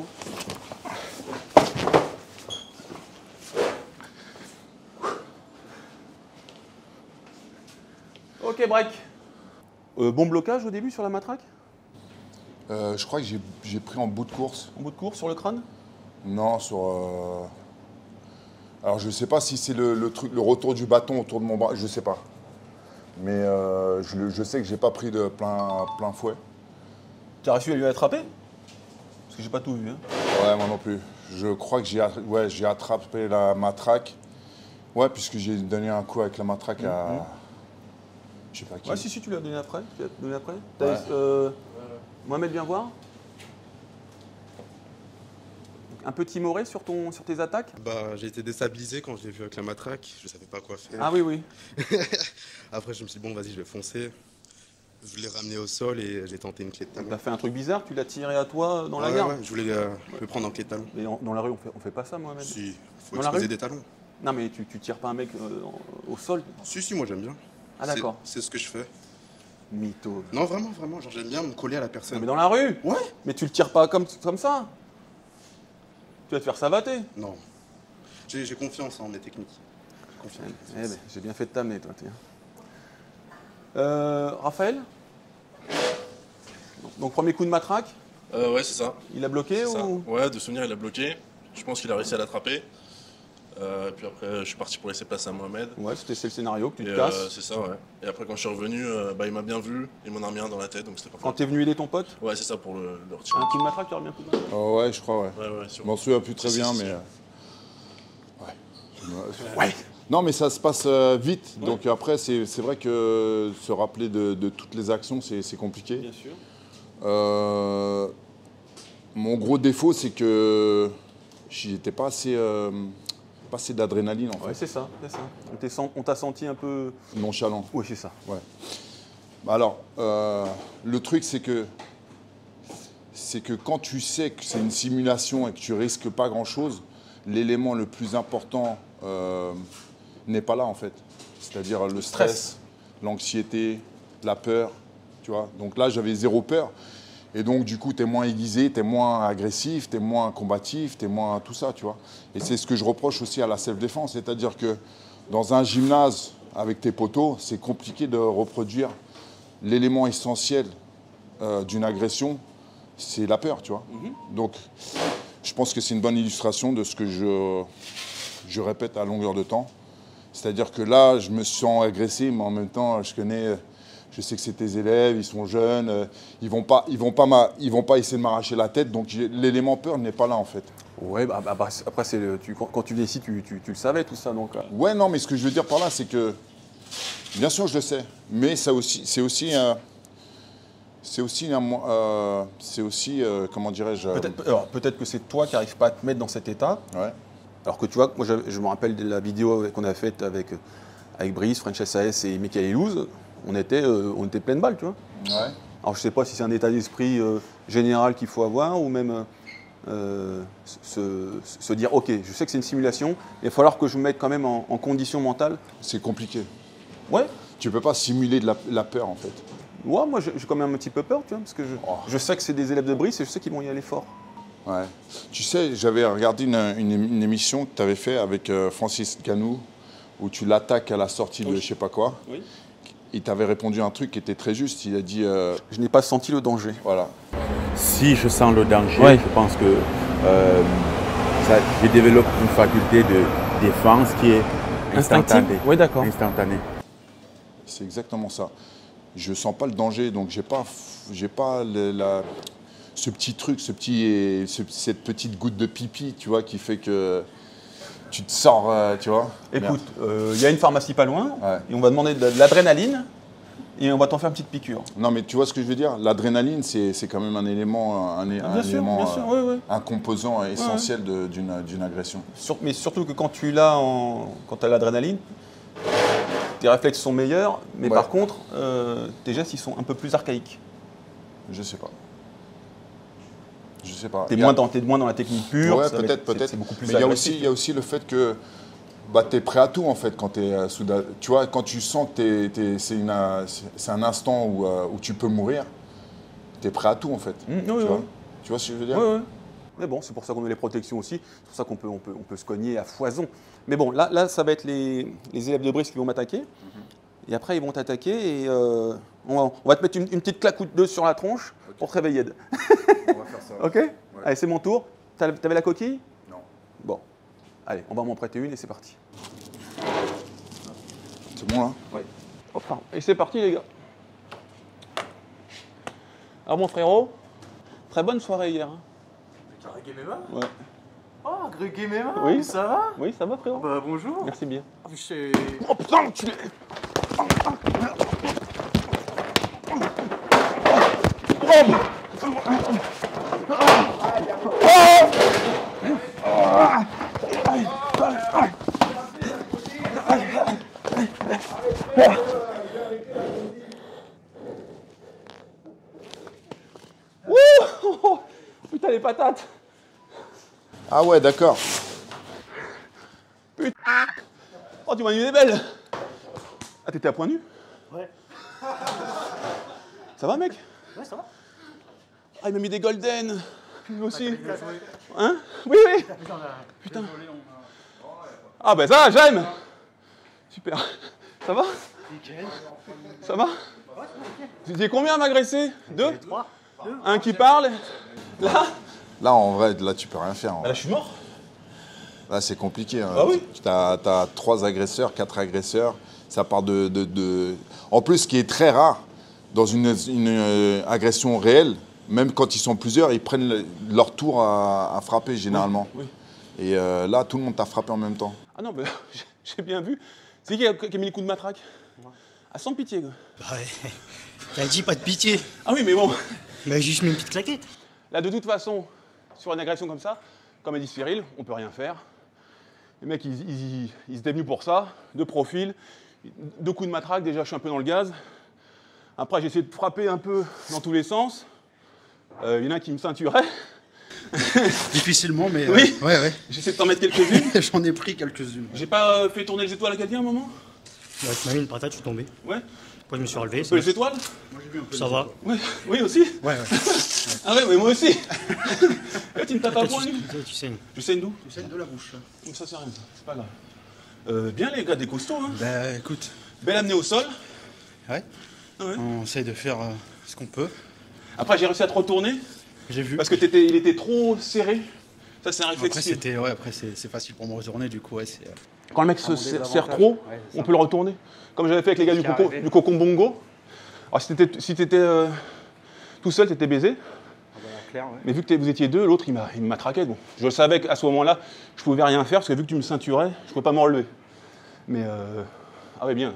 Ok, break. Euh, bon blocage au début sur la matraque? Euh, je crois que j'ai j'ai pris en bout de course. En bout de course sur le crâne? Non, sur. euh, Alors, je sais pas si c'est le, le truc, le retour du bâton autour de mon bras, je sais pas. Mais euh, je, le- je sais que j'ai pas pris de plein, plein fouet. Tu as réussi à lui attraper? Parce que j'ai pas tout vu. Hein. Ouais, moi non plus. Je crois que j'ai a- ouais, j'ai attrapé la matraque. Ouais, puisque j'ai donné un coup avec la matraque à. Je sais pas qui. Ouais, si, si, tu l'as donné après. Tu l'as donné après. T'as- Ouais. euh, Mohamed, viens voir. Un peu timoré sur, ton, sur tes attaques? Bah, j'ai été déstabilisé quand je l'ai vu avec la matraque. Je savais pas quoi faire. Ah oui, oui. Après, je me suis dit, bon, vas-y, je vais foncer. Je l'ai ramené au sol et j'ai tenté une clé de talon. T'as fait un truc bizarre, tu l'as tiré à toi dans la Ouais, gare. ouais, je voulais euh, le prendre en clé de talon. Mais en- dans la rue, on fait, on fait pas ça, Mohamed. Si, faut Dans la exposer rue des talons. Non, mais tu, tu tires pas un mec euh, en- au sol. Si, si, moi j'aime bien. Ah, C'est- d'accord. C'est ce que je fais. Mytho. Non, vraiment, vraiment, genre j'aime bien me coller à la Non, personne. mais dans la rue. Ouais. Mais tu le tires pas comme, comme ça. Tu vas te faire savater. Non. J'ai j'ai confiance en mes techniques. Confiance. Eh ben, j'ai bien fait de t'amener, toi, tiens. Euh, Raphaël? Donc, premier coup de matraque, Euh, ouais, c'est ça. il a bloqué C'est ça. ou... Ouais, de souvenir, il a bloqué. Je pense qu'il a réussi à l'attraper. Euh, puis après, je suis parti pour laisser place à Mohamed. Ouais, c'était c'est le scénario que tu Et, te euh, casses. c'est ça, ouais. Et après, quand je suis revenu, euh, bah, il m'a bien vu. Il m'en a remis un dans la tête, donc c'était pas Quand mal. t'es venu aider ton pote, Ouais, c'est ça pour le, le retirer. un coup de matraque, tu as remis un coup de matraque. Oh, ouais, je crois, ouais. Ouais, ouais, sûr. Je m'en souviens plus très Si, si, bien, si, mais. si. euh, Ouais. Je me- Ouais. Non, mais ça se passe euh, vite. Donc après, c'est c'est vrai que se rappeler de, de toutes les actions, c'est c'est compliqué. Bien sûr. Euh, mon gros défaut, c'est que j'étais pas assez, euh, pas assez d'adrénaline en Ouais, fait. c'est ça, c'est ça. On t'est sen- On t'a senti un peu... Nonchalant. Oui, c'est ça. Ouais. Bah alors, euh, le truc, c'est que c'est que quand tu sais que c'est une simulation et que tu risques pas grand-chose, l'élément le plus important euh, n'est pas là en fait. C'est-à-dire le stress, stress. l'anxiété, la peur, tu vois. Donc là, j'avais zéro peur. Et donc, du coup, tu es moins aiguisé, tu es moins agressif, tu es moins combatif, tu es moins tout ça, tu vois. Et c'est ce que je reproche aussi à la self-défense. C'est-à-dire que dans un gymnase avec tes poteaux, c'est compliqué de reproduire l'élément essentiel euh, d'une agression, c'est la peur, tu vois. Donc, je pense que c'est une bonne illustration de ce que je, je répète à longueur de temps. C'est-à-dire que là, je me sens agressé, mais en même temps, je connais, je sais que c'est tes élèves, ils sont jeunes, euh, ils vont pas, ils vont pas, m'a- ils vont pas essayer de m'arracher la tête, donc j'ai- l'élément peur n'est pas là en fait. Ouais, bah, bah, bah, c'est- après, c'est le- tu, quand, quand tu viens ici, tu, tu, tu le savais tout ça, donc... euh, Ouais, non, mais ce que je veux dire par là, c'est que, bien sûr, je le sais, mais ça aussi, c'est aussi, euh, c'est aussi, un mo- euh, c'est aussi, euh, comment dirais-je, euh, Peut-être alors, peut-être que c'est toi qui n'arrives pas à te mettre dans cet état, ouais. alors que tu vois, moi je, je me rappelle de la vidéo qu'on a faite avec, avec Brice, French S A S et Michael Elouz, on était, euh, on était plein de balles, tu vois. Ouais. Alors je sais pas si c'est un état d'esprit euh, général qu'il faut avoir ou même euh, se, se dire ok, je sais que c'est une simulation, il va falloir que je me mette quand même en, en condition mentale. C'est compliqué. Ouais, Tu peux pas simuler de la, la peur en fait. ouais moi j'ai j'ai quand même un petit peu peur, tu vois, parce que je, Oh. je sais que c'est des élèves de Brice et je sais qu'ils vont y aller fort. Ouais. Tu sais, j'avais regardé une, une- une émission que tu avais fait avec euh, Francis Ganou, où tu l'attaques à la sortie de Oui. je sais pas quoi. Oui. il t'avait répondu un truc qui était très juste. Il a dit euh, Je n'ai pas senti le danger. voilà. Si je sens le danger, Ouais. je pense que euh, ça, je développe une faculté de défense qui est Instinctive. instantanée. Oui, d'accord. Instantanée. C'est exactement ça. Je sens pas le danger, donc j'ai pas, j'ai pas le- la, ce petit truc, ce petit, ce- cette petite goutte de pipi, tu vois, qui fait que tu te sors, euh, tu vois. Écoute, il y a une pharmacie pas loin, Ouais. et on va demander de, de l'adrénaline, et on va t'en faire une petite piqûre. Non, mais tu vois ce que je veux dire. L'adrénaline, c'est c'est quand même un élément, un, Ah, un bien sûr, élément, bien sûr, euh, oui, oui. un composant essentiel de- d'une d'une agression. Sur- mais surtout que quand tu l'as, en- quand tu as l'adrénaline, tes réflexes sont meilleurs, mais Ouais. par contre, euh, tes gestes, ils sont un peu plus archaïques. Je sais pas. Je sais pas. Tu es Il y a- moins, dans- t'es moins dans la technique pure. Ouais, ça va être- peut-être, c'est- peut-être. C'est beaucoup plus Mais il y a agressif. aussi, il y a aussi le fait que bah, tu es prêt à tout en fait quand tu es sous. da- Tu vois, quand tu sens que t'es- t'es- c'est une, euh, c'est- c'est un instant où, euh, où tu peux mourir, tu es prêt à tout en fait. Mmh, oui, tu, oui, vois oui. tu vois ce que je veux dire Ouais, ouais. Mais bon, c'est pour ça qu'on a les protections aussi. C'est pour ça qu'on peut, on peut, on peut se cogner à foison. Mais bon, là, là ça va être les, les élèves de Brice qui vont m'attaquer. Et après, ils vont t'attaquer et euh, on, va, on va te mettre une, une petite claque ou deux sur la tronche pour te réveiller. Ed. On va faire ça. Ok Allez, c'est mon tour. T'as- T'avais la coquille? Non. Bon. Allez, on va m'en prêter une et c'est parti. C'est bon là Hop, pardon. Et c'est parti, les gars. Alors, mon frérot, très bonne soirée hier. hein. Greg M M A Ouais. Oh, Greg M M A Oui. Ça va Oui, ça va, frérot? Bah bonjour. Merci bien. Je- Oh putain, tu l'es. Wouh. Putain, les patates. Ah ouais, d'accord. Oh, tu m'as mis des belles. Ah, t'étais à point nu? Ouais. Ça va, mec? Ouais, ça va. Ah, il m'a mis des golden. Lui aussi. Hein? Oui, oui. Putain. Ah, ben ça, j'aime. Super. Ça va? Nickel. Ça va? Tu dis combien à m'agresser? Deux? Trois. Deux. Un qui parle? Là? Là, en vrai, là, tu peux rien faire. en Bah, vrai. là, je suis mort. Là, c'est compliqué. Hein. Ah oui. Tu as, trois agresseurs, quatre agresseurs. Ça part de, de, de- En plus, ce qui est très rare dans une, une, euh, agression réelle, même quand ils sont plusieurs, ils prennent le- leur tour à, à frapper généralement. Oui. Et euh, là, tout le monde t'a frappé en même temps. Ah non, mais j'ai- j'ai bien vu. C'est qui a, qui a mis le coup de matraque? Ah, sans pitié, quoi. Bah ouais. T'as dit pas de pitié. Ah oui, mais bon. Bah juste mis une petite claquette. Là, de toute façon, sur une agression comme ça, comme a dit Cyril, on peut rien faire. Les mecs, ils, ils, ils se dévenus pour ça, de profil, deux coups de matraque, déjà je suis un peu dans le gaz. Après, j'ai essayé de frapper un peu dans tous les sens. Euh, Il y en a un qui me ceinturait. Difficilement, mais. Oui. euh, ouais, ouais. J'ai essayé de t'en mettre quelques-unes. J'en ai pris quelques-unes. J'ai pas euh, fait tourner les étoiles à quelqu'un à un moment? Ouais, tu m'as mis une patate, je suis tombé. Ouais. Après, je me suis relevé. Un peu les étoiles? Ça va. Ouais. Oui, aussi. Ouais, ouais. Ah ouais, mais moi aussi. Et tu me tapes Toi, à tu, point, lui. toi, tu saignes. Je saigne d'où? Tu saignes de la bouche. Oh, ça, c'est rien, ça. C'est pas grave. Euh, bien, les gars, des costauds, hein. Bah écoute, Belle amenée au sol. ouais. Ah ouais. On essaye de faire euh, ce qu'on peut. Après, j'ai réussi à te retourner J'ai vu. parce que t'étais, il était trop serré. Ça, c'est un réflexe. Après, c'était, ouais, après c'est, c'est facile pour me retourner, du coup, ouais, c'est. euh, Quand le mec se mon serre, désavantage. serre trop, Ouais, c'est on ça. peut le retourner. Comme j'avais fait avec les gars du Ce qui est Coco, arrivé. du Coco Bongo. Alors, si t'étais, si t'étais euh, tout seul, t'étais baisé. ah bah, clair, ouais. Mais vu que t'es- vous étiez deux, l'autre, il m'a, il m'a traqué. Bon, je savais qu'à ce moment-là, je pouvais rien faire parce que vu que tu me ceinturais, je pouvais pas me relever. Mais, euh, ah ouais, bien.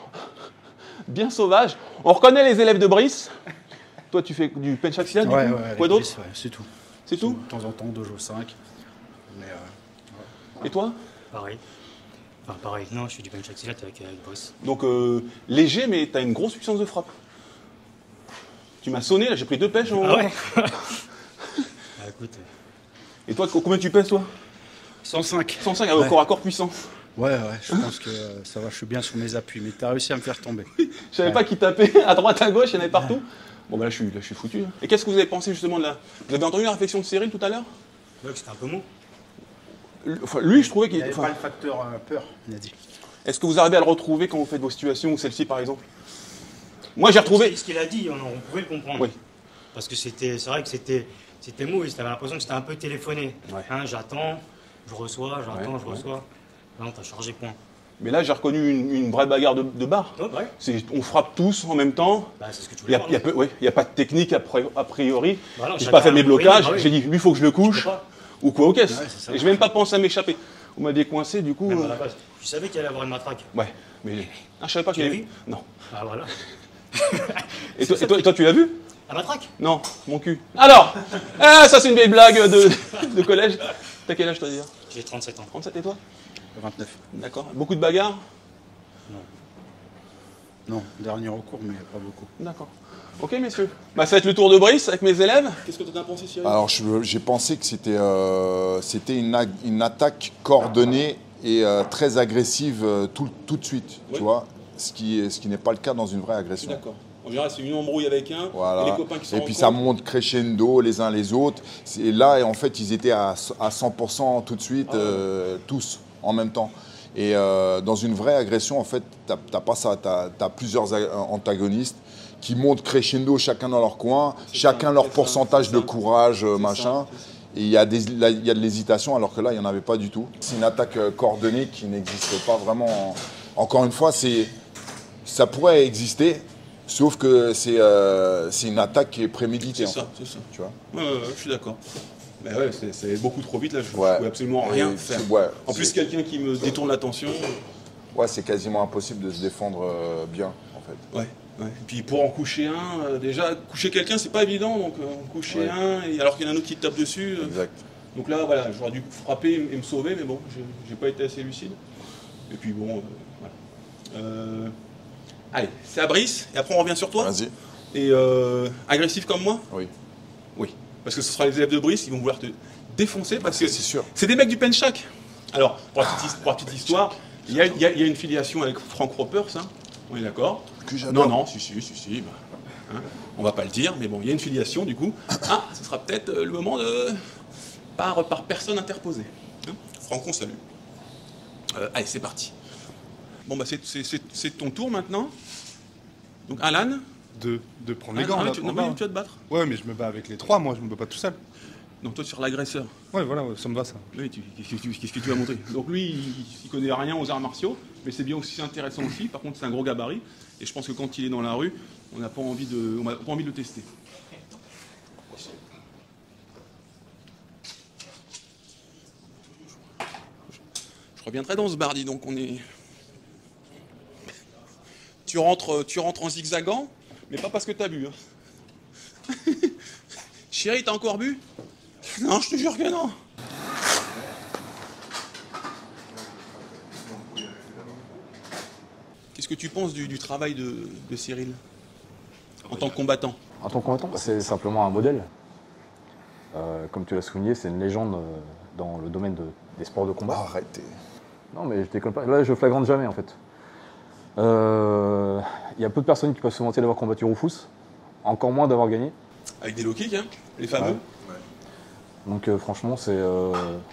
Bien sauvage. On reconnaît les élèves de Brice. Toi, tu fais du pench axial, du Ouais, coup. ouais, Quoi les d'autre? polices, ouais, c'est tout. C'est tout? De temps en temps, deux jours cinq. Mais. Euh, Et toi? Pareil. Enfin, pareil. Non, je fais du bench axillate avec, avec Brice. Donc euh, léger, mais t'as une grosse puissance de frappe. Tu m'as sonné, là, j'ai pris deux pêches en Ah ouais Bah écoute, euh, Et toi, co- combien tu pèses, toi? cent cinq. cent cinq, ah, Ouais. corps à corps puissant. Ouais, ouais, je pense que euh, ça va, je suis bien sur mes appuis, mais t'as réussi à me faire tomber. Je savais Ouais. pas qui tapait à droite, à gauche, il y en avait partout. Bon, bah là, je suis, là, je suis foutu. hein. Et qu'est-ce que vous avez pensé justement de la... Vous avez entendu la réflexion de Cyril tout à l'heure? ouais, c'était un peu mou. L- Enfin, lui, je trouvais qu'il... Il n'y avait enfin, pas le facteur euh, peur, il a dit. Est-ce que vous arrivez à le retrouver quand vous faites vos situations, ou celle-ci par exemple? Moi j'ai retrouvé... Ce qu'il a dit, on, on pouvait le comprendre. Oui. Parce que c'était, c'est vrai que c'était mauvais, t'avais l'impression que c'était un peu téléphoné. Ouais. Hein, j'attends, je reçois, j'attends, Ouais, je ouais. reçois. Non, t'as chargé point. Mais là j'ai reconnu une, une vraie bagarre de, de bar. Ouais, ouais. C'est- On frappe tous en même temps. Bah, c'est ce que tu Il voulais n'y a, voir, y a peu- ouais, y a pas de technique a pri- a priori. Bah non, J'ai chacun pas fait mes a- oui, blocages, bah oui. j'ai dit lui il faut que je le couche, Tu peux pas. ou quoi aux caisses. Ouais, c'est ça. Et je n'ai même pas pensé à m'échapper. Vous m'aviez coincé du coup. Même à euh, la base. Je savais qu'il allait avoir une matraque. Ouais, mais. Ah, je savais pas Tu qu'il y l'as avait. vu? Non. Ah voilà. Et toi, et toi- et toi, tu l'as vu? La matraque? Non, mon cul. Alors Ah, ça c'est une vieille blague de, de collège. T'as quel âge toi dire? J'ai trente-sept ans. trente-sept et toi? vingt-neuf. D'accord. Beaucoup de bagarres? Non, dernier recours, mais pas beaucoup. D'accord. Ok messieurs. Bah ça va être le tour de Brice avec mes élèves. Qu'est-ce que tu en as pensé Cyril? Alors je- j'ai pensé que c'était euh, c'était une, ag- une attaque coordonnée et euh, très agressive euh, tout, tout de suite, Oui. tu vois, ce qui, est- ce qui n'est pas le cas dans une vraie Je suis agression. d'accord. En général c'est une embrouille avec un, Voilà. et les copains qui sont Et puis ça monte crescendo les uns les autres. Et là, en fait, ils étaient à, à cent pour cent tout de suite, Ah ouais. euh, tous en même temps. Et euh, dans une vraie agression, en fait, tu n'as pas ça. Tu as plusieurs a- antagonistes qui montent crescendo chacun dans leur coin, chacun ça, leur c'est ça, pourcentage c'est de ça. courage, euh, C'est machin. ça, c'est ça. Et il y, a des- là, il y a de l'hésitation, alors que là, il n'y en avait pas du tout. C'est une attaque euh, coordonnée qui n'existe pas vraiment. Encore une fois, c'est ça pourrait exister, sauf que c'est euh, c'est une attaque qui est préméditée. C'est en ça, fait, c'est ça. tu vois. Ouais, ouais, ouais, je suis d'accord. Mais ouais, c'est- c'est beaucoup trop vite là, je ne Ouais. pouvais absolument Et rien c'est- faire. ouais, en plus, c'est- quelqu'un qui me détourne l'attention. Ouais, c'est quasiment impossible de se défendre euh, bien, en fait. Ouais, ouais. Et puis pour en coucher un, euh, déjà, coucher quelqu'un, c'est pas évident, donc euh, en coucher Ouais. un, et alors qu'il y en a un autre qui te tape dessus. euh, Exact. donc là, voilà, j'aurais dû frapper et me sauver, mais bon, j'ai- j'ai pas été assez lucide. Et puis bon, euh, voilà. Euh, allez, c'est à Brice, et après on revient sur toi. Vas-y. Et euh, agressif comme moi? Oui. Oui. Parce que ce sera les élèves de Brice, ils vont vouloir te défoncer, parce que C'est sûr. c'est des mecs du Penchac. Alors, pour la petite, pour la petite histoire, il y, a, il y a- il y a une filiation avec Frank Ropers, hein, on est d'accord? Que j'adore. Non, non, si, si, si, si. Bah, hein, on va pas le dire, mais bon, il y a une filiation, du coup. Ah, ce sera peut-être euh, le moment de... Par, par personne interposée. Hein. Franck, on salue. Euh, allez, c'est parti. Bon, bah, c'est- c'est c'est- c'est ton tour maintenant. Donc, Alan. De, de prendre les Ah, gants, ah, là, tu, en non, bas. mais tu vas te battre. Ouais, mais je me bats avec les trois, moi, je me bats pas tout seul. Donc, toi, sur l'agresseur. Ouais, voilà, ouais, ça me va, ça. Oui, tu- qu'est-ce que tu, qu'est-ce que tu vas montrer? Donc lui, il, il connaît rien aux arts martiaux, mais c'est bien aussi intéressant aussi. Par contre, c'est un gros gabarit, et je pense que quand il est dans la rue, on n'a pas envie de, on n'a pas envie de le tester. Je reviendrai dans ce bar, dis donc. On est. Tu rentres, tu rentres en zigzagant, mais pas parce que t'as bu. Hein. Chérie, t'as encore bu? Non, je te jure que non. Qu'est-ce que tu penses du, du travail de, de Cyril en tant que combattant? En tant que combattant, c'est simplement un modèle. Euh, comme tu l'as souligné, c'est une légende euh, dans le domaine de- des sports de combat. Arrêtez. Non, mais je déconne pas. Là, je flagrante jamais, en fait. Euh, Il y a peu de personnes qui peuvent se vanter d'avoir combattu Rufus, encore moins d'avoir gagné. Avec des low kicks, hein, les fameux. Ouais. Donc, euh, franchement, c'est... euh,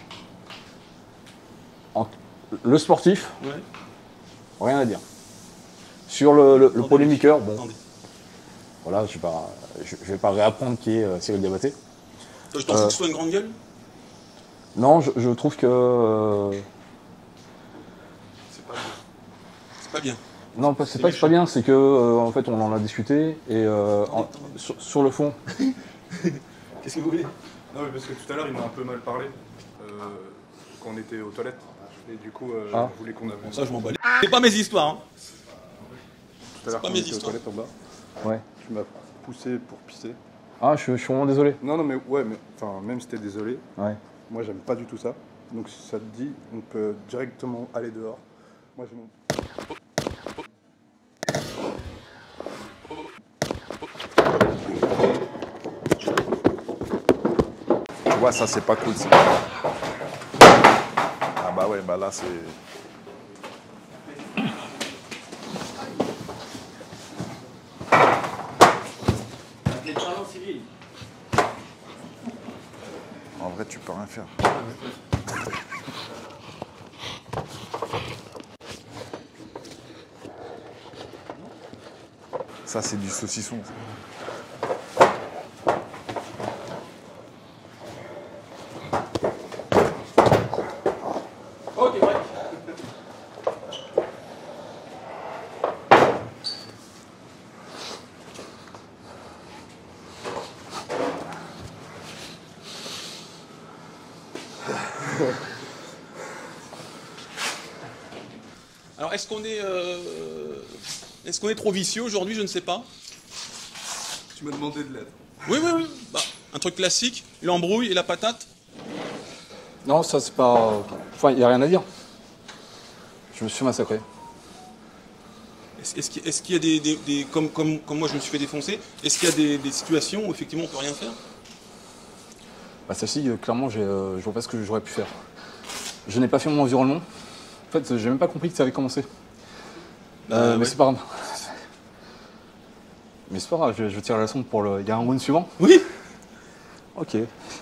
en- Le sportif, Ouais. rien à dire. Sur le, le- le Attendez, polémiqueur, bon, attendez. voilà, je ne vais, pas- je- je vais pas réapprendre qui est euh, Cyril Diabaté. Toi, je t'en fous Euh, que ce soit une grande gueule? Non, je, je trouve que... euh, C'est pas bien. C'est pas bien. Non, pas- c'est C'est pas que c'est pas bien, c'est que euh, en fait on en a discuté et euh, en- sur, sur le fond. Qu'est-ce que vous voulez? Non, mais parce que tout à l'heure, il m'a un peu mal parlé. Euh, quand on était aux toilettes. Et du coup, euh, Ah. je voulais qu'on avance. Bon, ça, je m'en bats les... C'est pas mes histoires, hein. Tout à l'heure, pas quand mes on était aux histoires. toilettes en bas, Ouais. tu m'as poussé pour pisser. Ah, je, je suis vraiment désolé. Non, non, mais ouais, mais enfin, même si t'es désolé, Ouais. moi, j'aime pas du tout ça. Donc, si ça te dit, on peut directement aller dehors. Moi, j'ai mon. Tu vois, ça, c'est pas cool, ça. Ah bah ouais, bah là, c'est... En vrai, tu peux rien faire. Ça, c'est du saucisson. Ok, break. Alors, est-ce qu'on est, euh, est-ce qu'on est trop vicieux aujourd'hui? Je ne sais pas. Tu m'as demandé de l'aide. Oui, oui, oui. Bah, un truc classique, l'embrouille et la patate. Non, ça c'est pas... Enfin, il n'y a rien à dire. Je me suis massacré. Est-ce, est-ce qu'il est-ce qu'il y a des... des, des comme, comme, comme moi je me suis fait défoncer, est-ce qu'il y a des, des situations où effectivement on ne peut rien faire? Bah celle-ci, euh, clairement, j'ai, euh, je vois pas ce que j'aurais pu faire. Je n'ai pas fait mon environnement. En fait, j'ai même pas compris que ça avait commencé. Euh, Euh, mais ouais. c'est pas grave. Mais c'est pas grave, je, je tire la leçon pour le... Il y a un round suivant? Oui. Ok.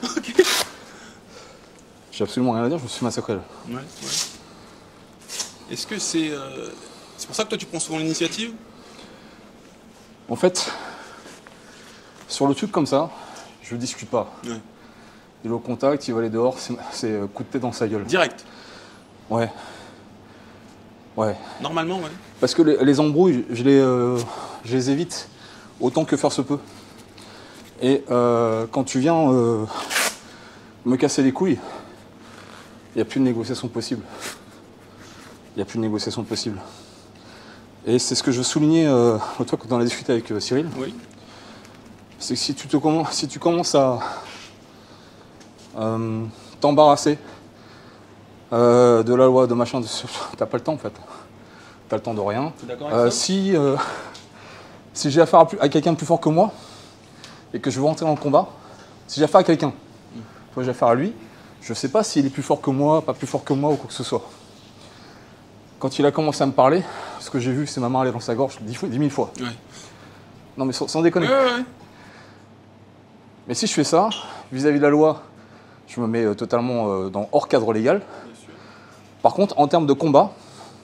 J'ai absolument rien à dire, je me suis massacré là. Ouais, ouais. Est-ce que c'est... euh, c'est pour ça que toi tu prends souvent l'initiative? En fait, sur le truc comme ça, je discute pas. Ouais. Il est au contact, il va aller dehors, c'est, c'est euh, coup de tête dans sa gueule. Direct? Ouais. Ouais. Normalement, ouais. Parce que les, les embrouilles, je les, euh, je les évite autant que faire se peut. Et euh, quand tu viens euh, me casser les couilles, il n'y a plus de négociation possible. Il n'y a plus de négociation possible. Et c'est ce que je soulignais euh, l'autre fois quand on a discuté avec euh, Cyril. Oui. C'est que si tu, te commen- si tu commences à euh, t'embarrasser euh, de la loi, de machin, de... t'as pas le temps en fait. T'as le temps de rien. T'es d'accord avec Euh, ça? si euh, si j'ai affaire à, plus- à quelqu'un de plus fort que moi et que je veux rentrer dans le combat, si j'ai affaire à quelqu'un, moi j'ai affaire à lui, je sais pas s'il est plus fort que moi, pas plus fort que moi ou quoi que ce soit. Quand il a commencé à me parler, ce que j'ai vu, c'est ma main aller dans sa gorge dix, fois- dix mille fois. Ouais. Non mais sans, sans déconner. Ouais, ouais, ouais. Mais si je fais ça, vis-à-vis de la loi, je me mets euh, totalement euh, dans hors cadre légal. Par contre, en termes de combat,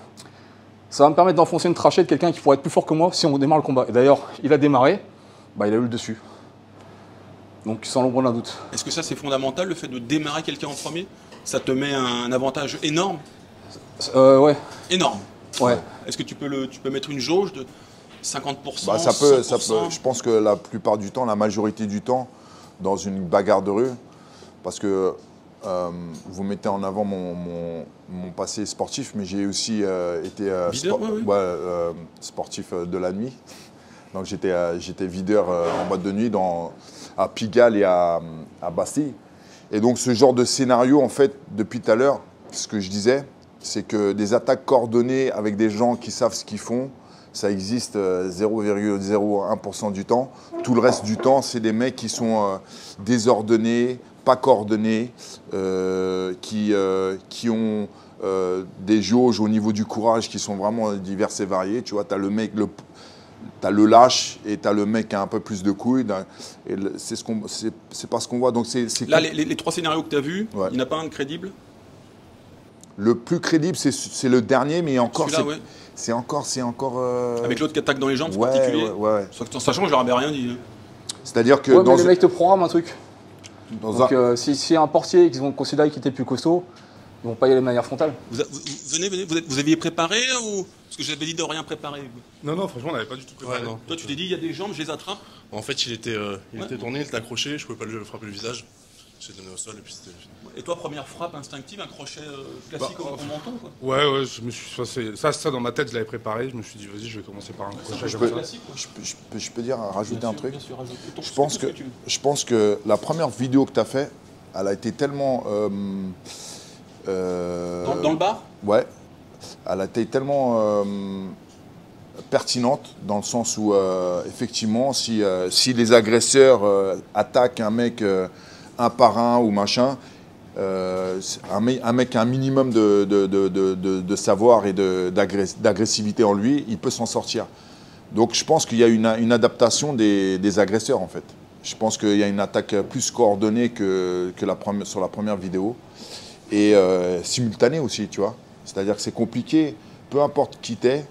ça va me permettre d'enfoncer une trachée de quelqu'un qui pourrait être plus fort que moi si on démarre le combat. Et d'ailleurs, il a démarré, bah, il a eu le dessus. Donc sans l'ombre d'un doute. Est-ce que ça c'est fondamental, le fait de démarrer quelqu'un en premier? Ça te met un avantage énorme? Euh, ouais. Énorme. Ouais. Est-ce que tu peux, le, tu peux mettre une jauge de cinquante pour cent, Bah, ça peut, ça cent pour cent? peut. Je pense que la plupart du temps, la majorité du temps, dans une bagarre de rue, parce que euh, vous mettez en avant mon, mon, mon passé sportif, mais j'ai aussi euh, été euh, Videur, spor- ouais, ouais. ouais, euh, sportif euh, de la nuit. Donc j'étais euh, j'étais videur euh, en boîte de nuit dans, à Pigalle et à, à Bastille. Et donc ce genre de scénario, en fait, depuis tout à l'heure, ce que je disais, c'est que des attaques coordonnées avec des gens qui savent ce qu'ils font, ça existe euh, zéro virgule zéro un pour cent du temps. Tout le reste du temps, c'est des mecs qui sont euh, désordonnés, pas coordonnés, euh, qui, euh, qui ont euh, des jauges au niveau du courage qui sont vraiment diverses et variées. Tu vois, tu as le mec, le, t'as le lâche et tu as le mec qui a un peu plus de couilles. Et le- c'est ce qu'on, c'est, c'est pas ce qu'on voit. Donc c'est, c'est Là, les, les- les trois scénarios que tu as vus, Ouais. il n'y en a pas un de crédible? Le plus crédible, c'est, c'est le dernier, mais encore, c'est, Celui-là, ouais. c'est encore, c'est encore. euh, Avec l'autre qui attaque dans les jambes, c'est ouais, particulier. ouais, ouais, ouais. En sachant que je leur avais rien dit. C'est-à-dire que Ouais, dans, mais les mecs te programment un truc. dans Donc un, euh, si, si un portier qu'ils vont considérer qu'il était plus costaud, ils vont pas y aller de manière frontale. Vous, a- vous- vous- venez, venez, vous, êtes- vous aviez préparé ou... Parce que j'avais dit de rien préparer. Non, non, franchement, on n'avait pas du tout préparé. Ouais, non. Toi, tu t'es dit, il y a des jambes, je les attrape. En fait, il était, euh, il Ouais. était tourné, il était accroché, je pouvais pas le frapper le visage. J'ai donné au sol et puis c'était fini. Et toi, première frappe instinctive, un crochet euh, classique Bah, au, au menton, quoi. Ouais, ouais, je me suis. Ça, c'est- ça, ça, dans ma tête, je l'avais préparé. Je me suis dit, vas-y, je vais commencer par un crochet je comme peux, ça. classique, quoi. je peux, je peux- je peux dire, rajouter Bien un sûr, truc. bien sûr, rajoute tout ton- Je pense tout ce que, tu veux. je pense que la première vidéo que tu as fait, elle a été tellement. euh, euh, Dans, dans le bar? Ouais. Elle a été tellement euh, pertinente dans le sens où, euh, effectivement, si, euh, si les agresseurs euh, attaquent un mec euh, un par un ou machin, euh, c'est un, mec, un mec a un minimum de, de, de, de, de- de savoir et de- d'agress- d'agressivité en lui, il peut s'en sortir. Donc je pense qu'il y a une, une adaptation des, des agresseurs en fait. Je pense qu'il y a une attaque plus coordonnée que, que la première, sur la première vidéo et euh, simultanée aussi, tu vois. C'est-à-dire que c'est compliqué, peu importe qui t'es,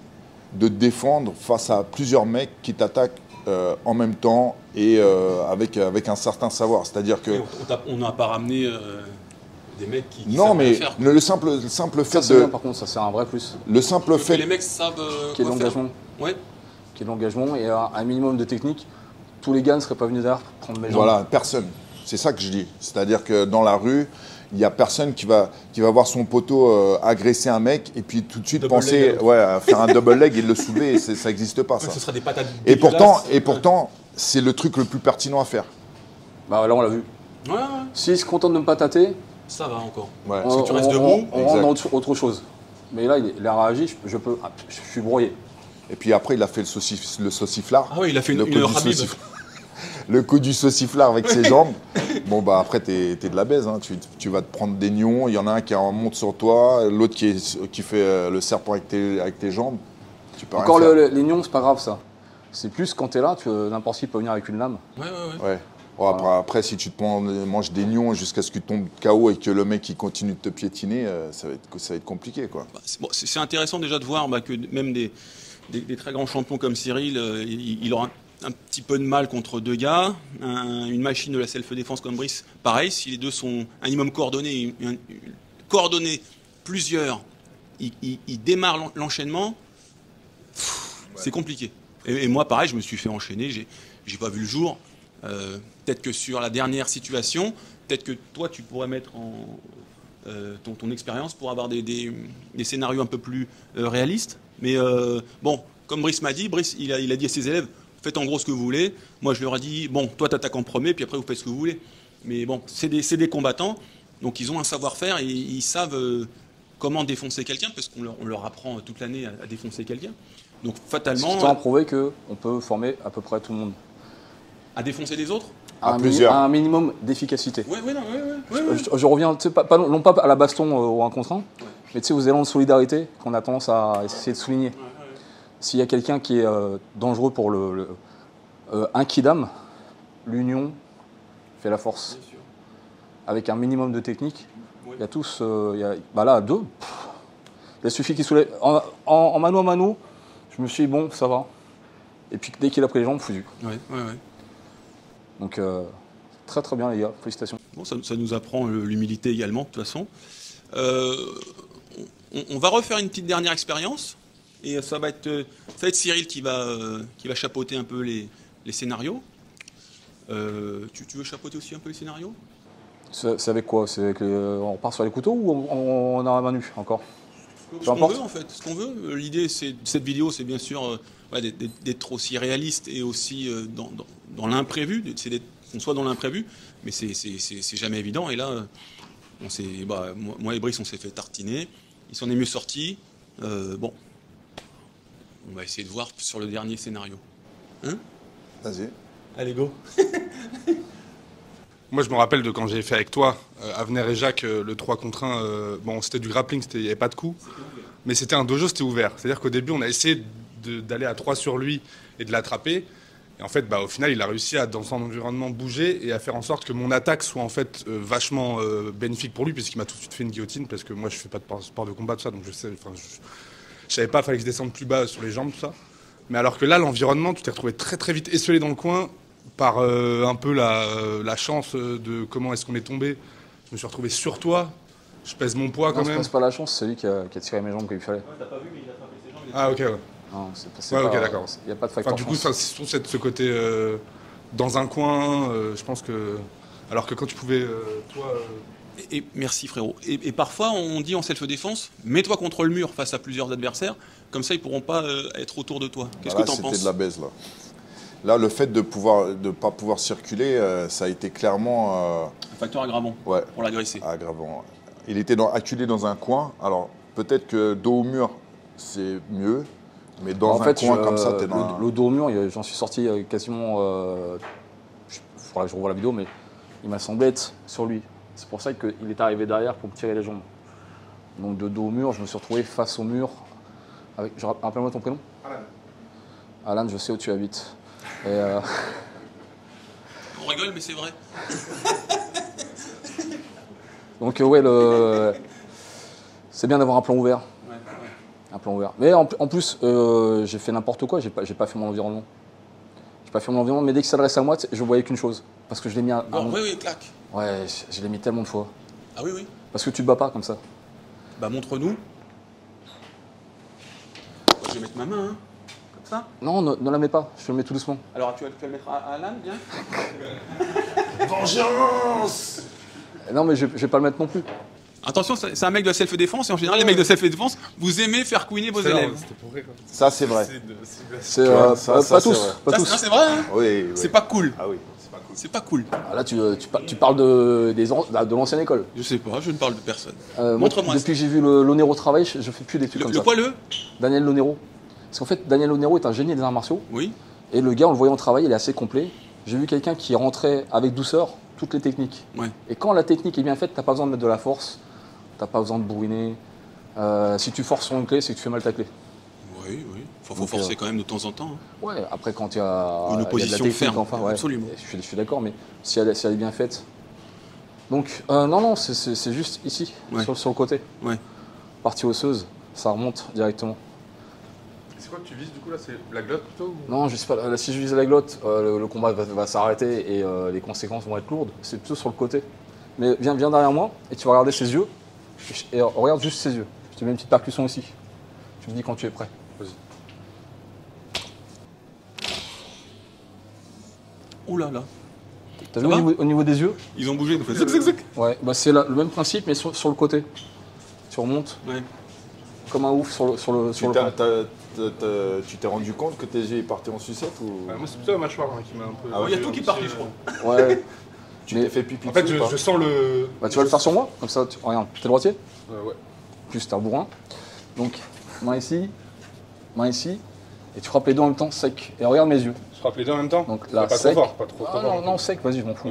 de te défendre face à plusieurs mecs qui t'attaquent euh, en même temps et euh, avec, avec un certain savoir. C'est-à-dire que... On n'a pas ramené euh, des mecs qui, qui non, savent mais rien faire. Le, le simple, le simple fait ça, de... bien, par contre, ça c'est un vrai plus. Le simple que fait... les mecs savent euh, Qui est l'engagement. Ouais. Qui est l'engagement et un, un minimum de technique. Tous les gars ne seraient pas venus derrière pour prendre mes jambes. Voilà, personne. C'est ça que je dis. C'est-à-dire que dans la rue, il n'y a personne qui va, qui va voir son poteau euh, agresser un mec et puis tout de suite Double penser leg. ouais, à faire un double leg et le soulever. Et c'est- ça n'existe pas, ça. Ce sera des patates Et pourtant, dégueulasses. et pourtant c'est le truc le plus pertinent à faire. Bah là, on l'a vu. Ouais, ouais. S'ils se contentent de me patater, Ça va encore. Ouais. Parce que tu on, restes on- debout. on rentre dans autre, autre chose. Mais là, il, il a réagi, je, je peux, ah, je suis brouillé. Et puis après, il a fait le, saucif, le sauciflard. Ah oui, il a fait une, le une coup du Habib. saucif- Le coup du sauciflard avec ses jambes. Bon, bah après, t'es es de la baise. Hein. Tu, tu vas te prendre des nions. Il y en a un qui en monte sur toi, l'autre qui, est- qui fait euh, le serpent avec tes, avec tes jambes. Tu peux rien Encore faire. le- le- les nions, c'est pas grave ça. C'est plus quand t'es là, tu- n'importe qui peut venir avec une lame. Ouais, ouais, ouais. Ouais. Bon, après, après, si tu te prends- manges des nions jusqu'à ce que tu tombes K O et que le mec il continue de te piétiner, euh, ça, va être, ça va être compliqué, quoi. Bah, c'est bon, c'est- c'est intéressant déjà de voir bah, que même des, des, des très grands champions comme Cyril, euh, il, il aura un, un petit peu de mal contre deux gars. Un- une machine de la self-défense comme Brice, pareil, si les deux sont un minimum coordonnés, un- coordonnés plusieurs, ils, ils- ils démarrent l'en- l'enchaînement, pff, c'est compliqué. Et, et moi, pareil, je me suis fait enchaîner, j'ai j'ai pas vu le jour. Euh, peut-être que sur la dernière situation, peut-être que toi, tu pourrais mettre en euh, ton, ton expérience pour avoir des, des- des scénarios un peu plus euh, réalistes. Mais euh, bon, comme Brice m'a dit, Brice, il a, il a dit à ses élèves, faites en gros ce que vous voulez. Moi, je leur ai dit, bon, toi, t'attaques en premier, puis après, vous faites ce que vous voulez. Mais bon, c'est des, c'est des combattants, donc ils ont un savoir-faire et ils savent euh, comment défoncer quelqu'un, parce qu'on leur, on leur apprend toute l'année à, à défoncer quelqu'un. Donc fatalement... C'est à prouver qu'on peut former à peu près tout le monde. À défoncer les autres À, À un, plusieurs. à un minimum d'efficacité. Ouais, ouais, non, ouais, ouais, ouais, ouais. Je, je reviens, tu sais, pas, pas- non pas à la baston euh, ou un contre un, mais tu sais, aux élans de solidarité qu'on a tendance à essayer de souligner. S'il y a quelqu'un qui est euh, dangereux pour le, le euh, un kidam, l'union fait la force. Avec un minimum de technique, il y a tous, euh, il y a, bah là, deux. Pff, il suffit qu'il soulève. En, en, en mano à mano, je me suis dit, bon, ça va. Et puis dès qu'il a pris les jambes, foutu. Ouais, ouais, ouais. Donc, euh, très très bien, les gars, félicitations. Bon, ça, ça nous apprend euh, l'humilité également, de toute façon. Euh, on, on va refaire une petite dernière expérience. Et ça va être, euh, ça va être Cyril qui va, euh, qui va chapeauter un peu les, les scénarios. Euh, tu, tu veux chapeauter aussi un peu les scénarios? C'est c'est avec quoi? C'est avec les- on repart sur les couteaux ou on, on a la main nue encore? Ce Peu qu'on importe. veut en fait, ce qu'on veut. Euh, L'idée c'est- de cette vidéo, c'est bien sûr euh, ouais, d'être- d'être d'être aussi réaliste et aussi euh, dans, dans- dans l'imprévu, c'est d'être- qu'on soit dans l'imprévu, mais c'est c'est- c'est- c'est jamais évident. Et là, euh, on s'est, bah, moi, moi et Brice, on s'est fait tartiner. Il s'en est mieux sorti. Euh, bon, on va essayer de voir sur le dernier scénario. Hein? Vas-y. Allez, go. Moi, je me rappelle de quand j'ai fait avec toi, euh, Avner et Jacques, euh, le trois contre un. euh, bon, c'était du grappling, c'était- il n'y avait pas de coup. Mais c'était un dojo, c'était ouvert. C'est-à-dire qu'au début, on a essayé de- d'aller à trois sur lui et de l'attraper. Et en fait, bah, au final, il a réussi à, dans son environnement, bouger et à faire en sorte que mon attaque soit en fait euh, vachement euh, bénéfique pour lui, puisqu'il m'a tout de suite fait une guillotine, parce que moi, je fais pas de sport de combat, tout ça, donc je sais, enfin, je, je savais pas, il fallait que je descende plus bas sur les jambes, tout ça. Mais alors que là, l'environnement, tu t'es retrouvé très très vite esselé dans le coin par euh, un peu la, la chance de comment est-ce qu'on est tombé. Je me suis retrouvé sur toi, je pèse mon poids quand Non, même. c'est pas la chance, c'est lui qui a, qui a tiré mes jambes comme il fallait. Ah ok, ouais. Non, c'est c'est Ouais, pas- ok, d'accord. Il n'y a pas de facteur Enfin, du coup, chance. enfin, c'est surtout cette- ce côté euh, dans un coin, euh, je pense que... Alors que quand tu pouvais, euh, toi... euh, Et, et- merci frérot. Et, et parfois on dit en self-défense, mets-toi contre le mur face à plusieurs adversaires, comme ça ils pourront pas euh, être autour de toi. Qu'est-ce Voilà, que tu en penses? C'était de la baise, là. Là, le fait de pouvoir de pas pouvoir circuler, euh, ça a été clairement... Un facteur aggravant euh, ouais, pour l'agresser. aggravant. Il était dans, acculé dans un coin. Alors, peut-être que dos au mur, c'est mieux. Mais dans en un fait, coin je- comme ça, t'es le, dans un... le dos au mur, il- j'en suis sorti euh, quasiment. Euh, il faudra que je revoie la vidéo, mais il m'a semblé être sur lui. C'est pour ça qu'il est arrivé derrière pour me tirer les jambes. Donc de dos au mur, je me suis retrouvé face au mur. Avec, je rapp- rappelle-moi ton prénom. Alan. Alan, je sais où tu habites. Et, euh, On rigole mais c'est vrai. donc euh, ouais, le, c'est bien d'avoir un plan ouvert. Ouais, ouais. Un plan ouvert. Mais en, en plus, euh, j'ai fait n'importe quoi, j'ai pas, j'ai pas fait mon environnement. J'ai pas fait mon environnement, mais dès qu'il s'adresse à moi, je voyais qu'une chose. Parce que je l'ai mis à. Bon, oui, oui, clac. Ouais, je, je l'ai mis tellement de fois. Ah oui, oui. Parce que tu te bats pas comme ça. Bah montre-nous. Je vais mettre ma main, hein. Comme ça. Non, ne, ne la mets pas, je te le mets tout doucement. Alors tu vas, tu vas le mettre à, à l'âne, bien. Vengeance. Non, mais je, je vais pas le mettre non plus. Attention, c'est c'est un mec de self-défense, et en général, les mecs de self-défense, vous aimez faire couiner vos élèves. C'était pour rire. Ça, c'est vrai. C'est euh, ça, pas, ça, pas c'est tous. vrai. Pas Ça, tous. c'est c'est vrai, hein. Oui, oui. C'est pas cool. Ah oui, c'est pas cool. C'est pas cool. Ah, là, tu, tu, par- tu parles de, des an- de l'ancienne école. Je sais pas, je ne parle de personne. Euh, Montre-moi Depuis que j'ai vu le Lonero travailler, je, je fais plus des trucs Le, comme le ça. quoi, le Daniel Lonero. Parce qu'en fait, Daniel Lonero est un génie des arts martiaux. Oui. Et le gars, en le voyant travailler, il est assez complet. J'ai vu quelqu'un qui rentrait avec douceur toutes les techniques. Ouais. Et quand la technique est bien faite, t'as pas besoin de mettre de la force, t'as pas besoin de bourriner. Euh, si tu forces sur une clé, c'est que tu fais mal ta clé. Oui, oui. Faut, faut Donc, forcer euh, quand même de temps en temps. hein. Ouais, après quand il y a, Une il y a de la opposition technique, ferme, enfin, ouais, absolument. Je suis, je suis d'accord, mais si elle, si elle est bien faite. Donc, euh, non, non, c'est- c'est c'est juste ici, Ouais. sur, sur le côté. Ouais. Partie osseuse, ça remonte directement. C'est quoi que tu vises du coup là? C'est la glotte plutôt ou... Non, je sais pas, là, si je vise la glotte, euh, le, le combat va, va s'arrêter et euh, les conséquences vont être lourdes. C'est plutôt sur le côté. Mais viens, viens derrière moi et tu vas regarder ses yeux. Et, et regarde juste ses yeux. Je te mets une petite percussion ici. Tu me dis quand tu es prêt. Vas-y. Ouh là là. T'as Ça vu au va niveau, au niveau des yeux? Ils ont bougé, ils ont fait zic, zic, zic. Ouais, bah c'est la- le même principe mais sur, sur le côté. Tu remontes Ouais. comme un ouf sur le, sur le, sur Tu le t'as- coin. t'as- t'as- t'as- tu t'es rendu compte que tes yeux partaient en sucette ou Ouais, moi, c'est plutôt la mâchoire hein, qui m'a un peu. Ah ouais, Il y a tout qui est parti, je crois. Ouais. tu Mais- t'es fait pipi En fait, dessus je, ou pas je sens le. Bah tu vas le faire sur moi, comme ça, tu... regarde, t'es droitier? Euh, ouais. Plus t'es un bourrin. Donc, main ici, main ici, et tu frappes les deux en même temps, sec. Et regarde mes yeux. Je frappe les deux en même temps. Donc là, pas sec. trop fort, pas trop, Ah trop non, fort. non, sec, vas-y, je m'en fous. Ok.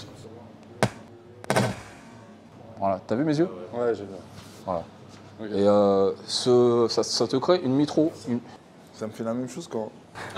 Voilà, t'as vu mes yeux? Ouais, j'ai vu. Voilà. Ok. Et euh, ce, ça, ça te crée une mitro. Une... Ça me fait la même chose quand.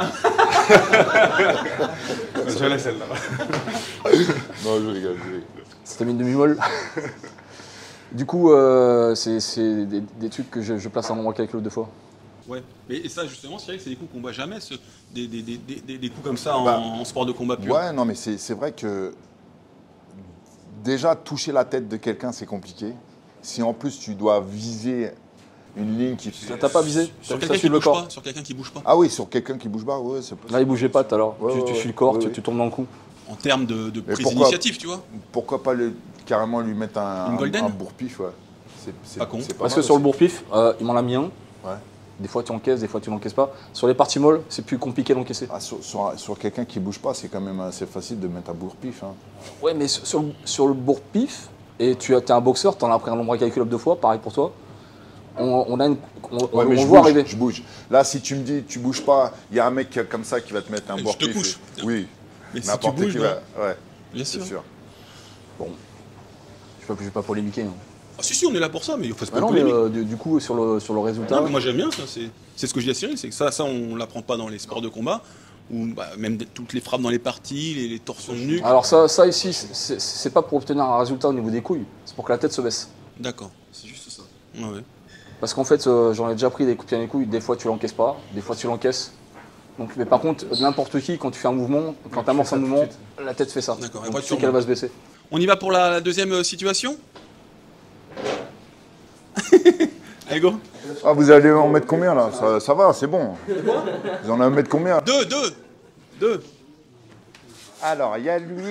Je laisse celle-là. Non, je rigole, je rigole. Ça t'a mis une demi-molle. Du coup, euh, c'est c'est des, des trucs que je, je place à un endroit avec l'autre deux fois. Ouais. Mais et ça, justement, c'est vrai que c'est des coups qu'on voit jamais, ce- des, des, des, des, des coups comme ça en, Bah, en sport de combat pur. Ouais, non, mais c'est c'est vrai que déjà toucher la tête de quelqu'un, c'est compliqué. Si en plus tu dois viser une ligne qui. T'as pas visé? Sur T'as quelqu'un ça qui sur le bouge corps. pas. Sur quelqu'un qui bouge pas. Ah oui, sur quelqu'un qui bouge pas, ouais, c'est possible. Là, il bougeait pas tout à l'heure. Ouais, tu ouais, tu ouais. suis le corps, Oui, tu, oui. tu tombes dans le cou. En termes de, de Mais prise pourquoi- d'initiative, tu vois. Pourquoi pas le, carrément lui mettre un, Une un, golden un bourre-pif, ouais. C'est c'est- Pas con. c'est Parce mal que sur le aussi. bourre-pif, euh, il m'en a mis un. Ouais. Des fois, tu encaisses, des fois, tu n'encaisses pas. Sur les parties molles, c'est plus compliqué d'encaisser. Ah, sur sur- sur quelqu'un qui bouge pas, c'est quand même assez facile de mettre un bourre-pif. Hein. Ouais, mais sur, sur le, sur le bourre-pif, et tu es un boxeur, tu en as pris un nombre incalculable de fois, pareil pour toi. On, on a une, on, Ouais, on mais le je voit bouge, arriver. je bouge. Là, si tu me dis tu bouges pas, il y a un mec comme ça qui va te mettre un Je te bourre-pif. couche. et- Oui. Mais si tu N'importe bouges, qui là, va. Ouais, bien c'est sûr. sûr. Bon, je ne vais, pas polémiquer. hein. Ah, si, si, on est là pour ça, mais il faut se Bah pas non, mais polémique. euh, du, du coup, sur le, sur le résultat, Non, mais moi j'aime bien ça, c'est c'est ce que je dis à Cyril, c'est que ça, ça on l'apprend pas dans les sports de combat, où bah, même des- toutes les frappes dans les parties, les, les torsions de nuque. alors ça, ça ici, c'est- c'est pas pour obtenir un résultat au niveau des couilles, c'est pour que la tête se baisse. D'accord, c'est juste ça. Ouais, ouais. Parce qu'en fait, euh, j'en ai déjà pris des coups de pied dans les couilles, des fois tu l'encaisses pas, des fois tu l'encaisses. Donc, mais par contre, n'importe qui, quand tu fais un mouvement, quand tu amorces un mouvement, la tête fait ça. D'accord, Donc, après, tu tu sais qu'elle remontes. va se baisser. On y va pour la, la deuxième euh, situation. Allez, go. Ah, vous allez en mettre combien là ça, ça va, c'est bon. Vous en allez en mettre combien? Deux, deux, deux. Alors, il y a lui.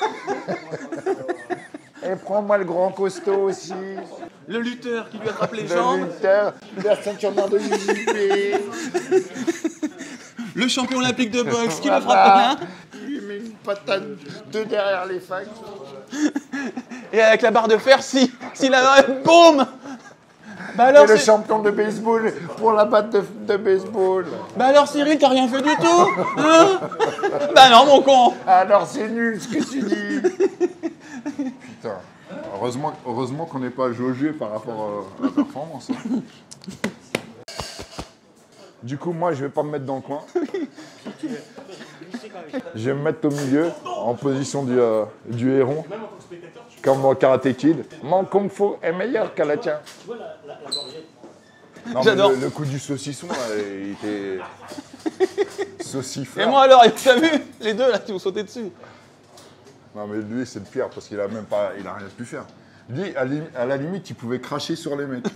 Et prends-moi le grand costaud aussi. Le lutteur qui lui attrape les Le jambes. lutteur, la ceinture noire de U J P. Le champion olympique de boxe qui le Voilà. frappe bien. Il lui met une patate de derrière les facs. Et avec la barre de fer, si, si la boum. Bah Et alors, le c'est- champion de baseball pour la batte de, de baseball. bah alors Cyril, t'as rien fait du tout, hein? Bah non, mon con. Alors c'est nul ce que tu dis. Putain. Heureusement, heureusement qu'on n'est pas jaugé par rapport à la performance. hein. Du coup, moi, je vais pas me mettre dans le coin. Je vais me mettre au milieu, en position du, euh, du héron, comme au Karate Kid. Mon kung fu est meilleur que le tien. J'adore. Le, le coup du saucisson, là, il était sauciflard. Et moi alors, t'as vu les deux là qui ont sauté dessus? Non mais lui c'est le pire parce qu'il a même pas, il a rien pu faire. Lui, à, lim- à la limite, il pouvait cracher sur les mecs.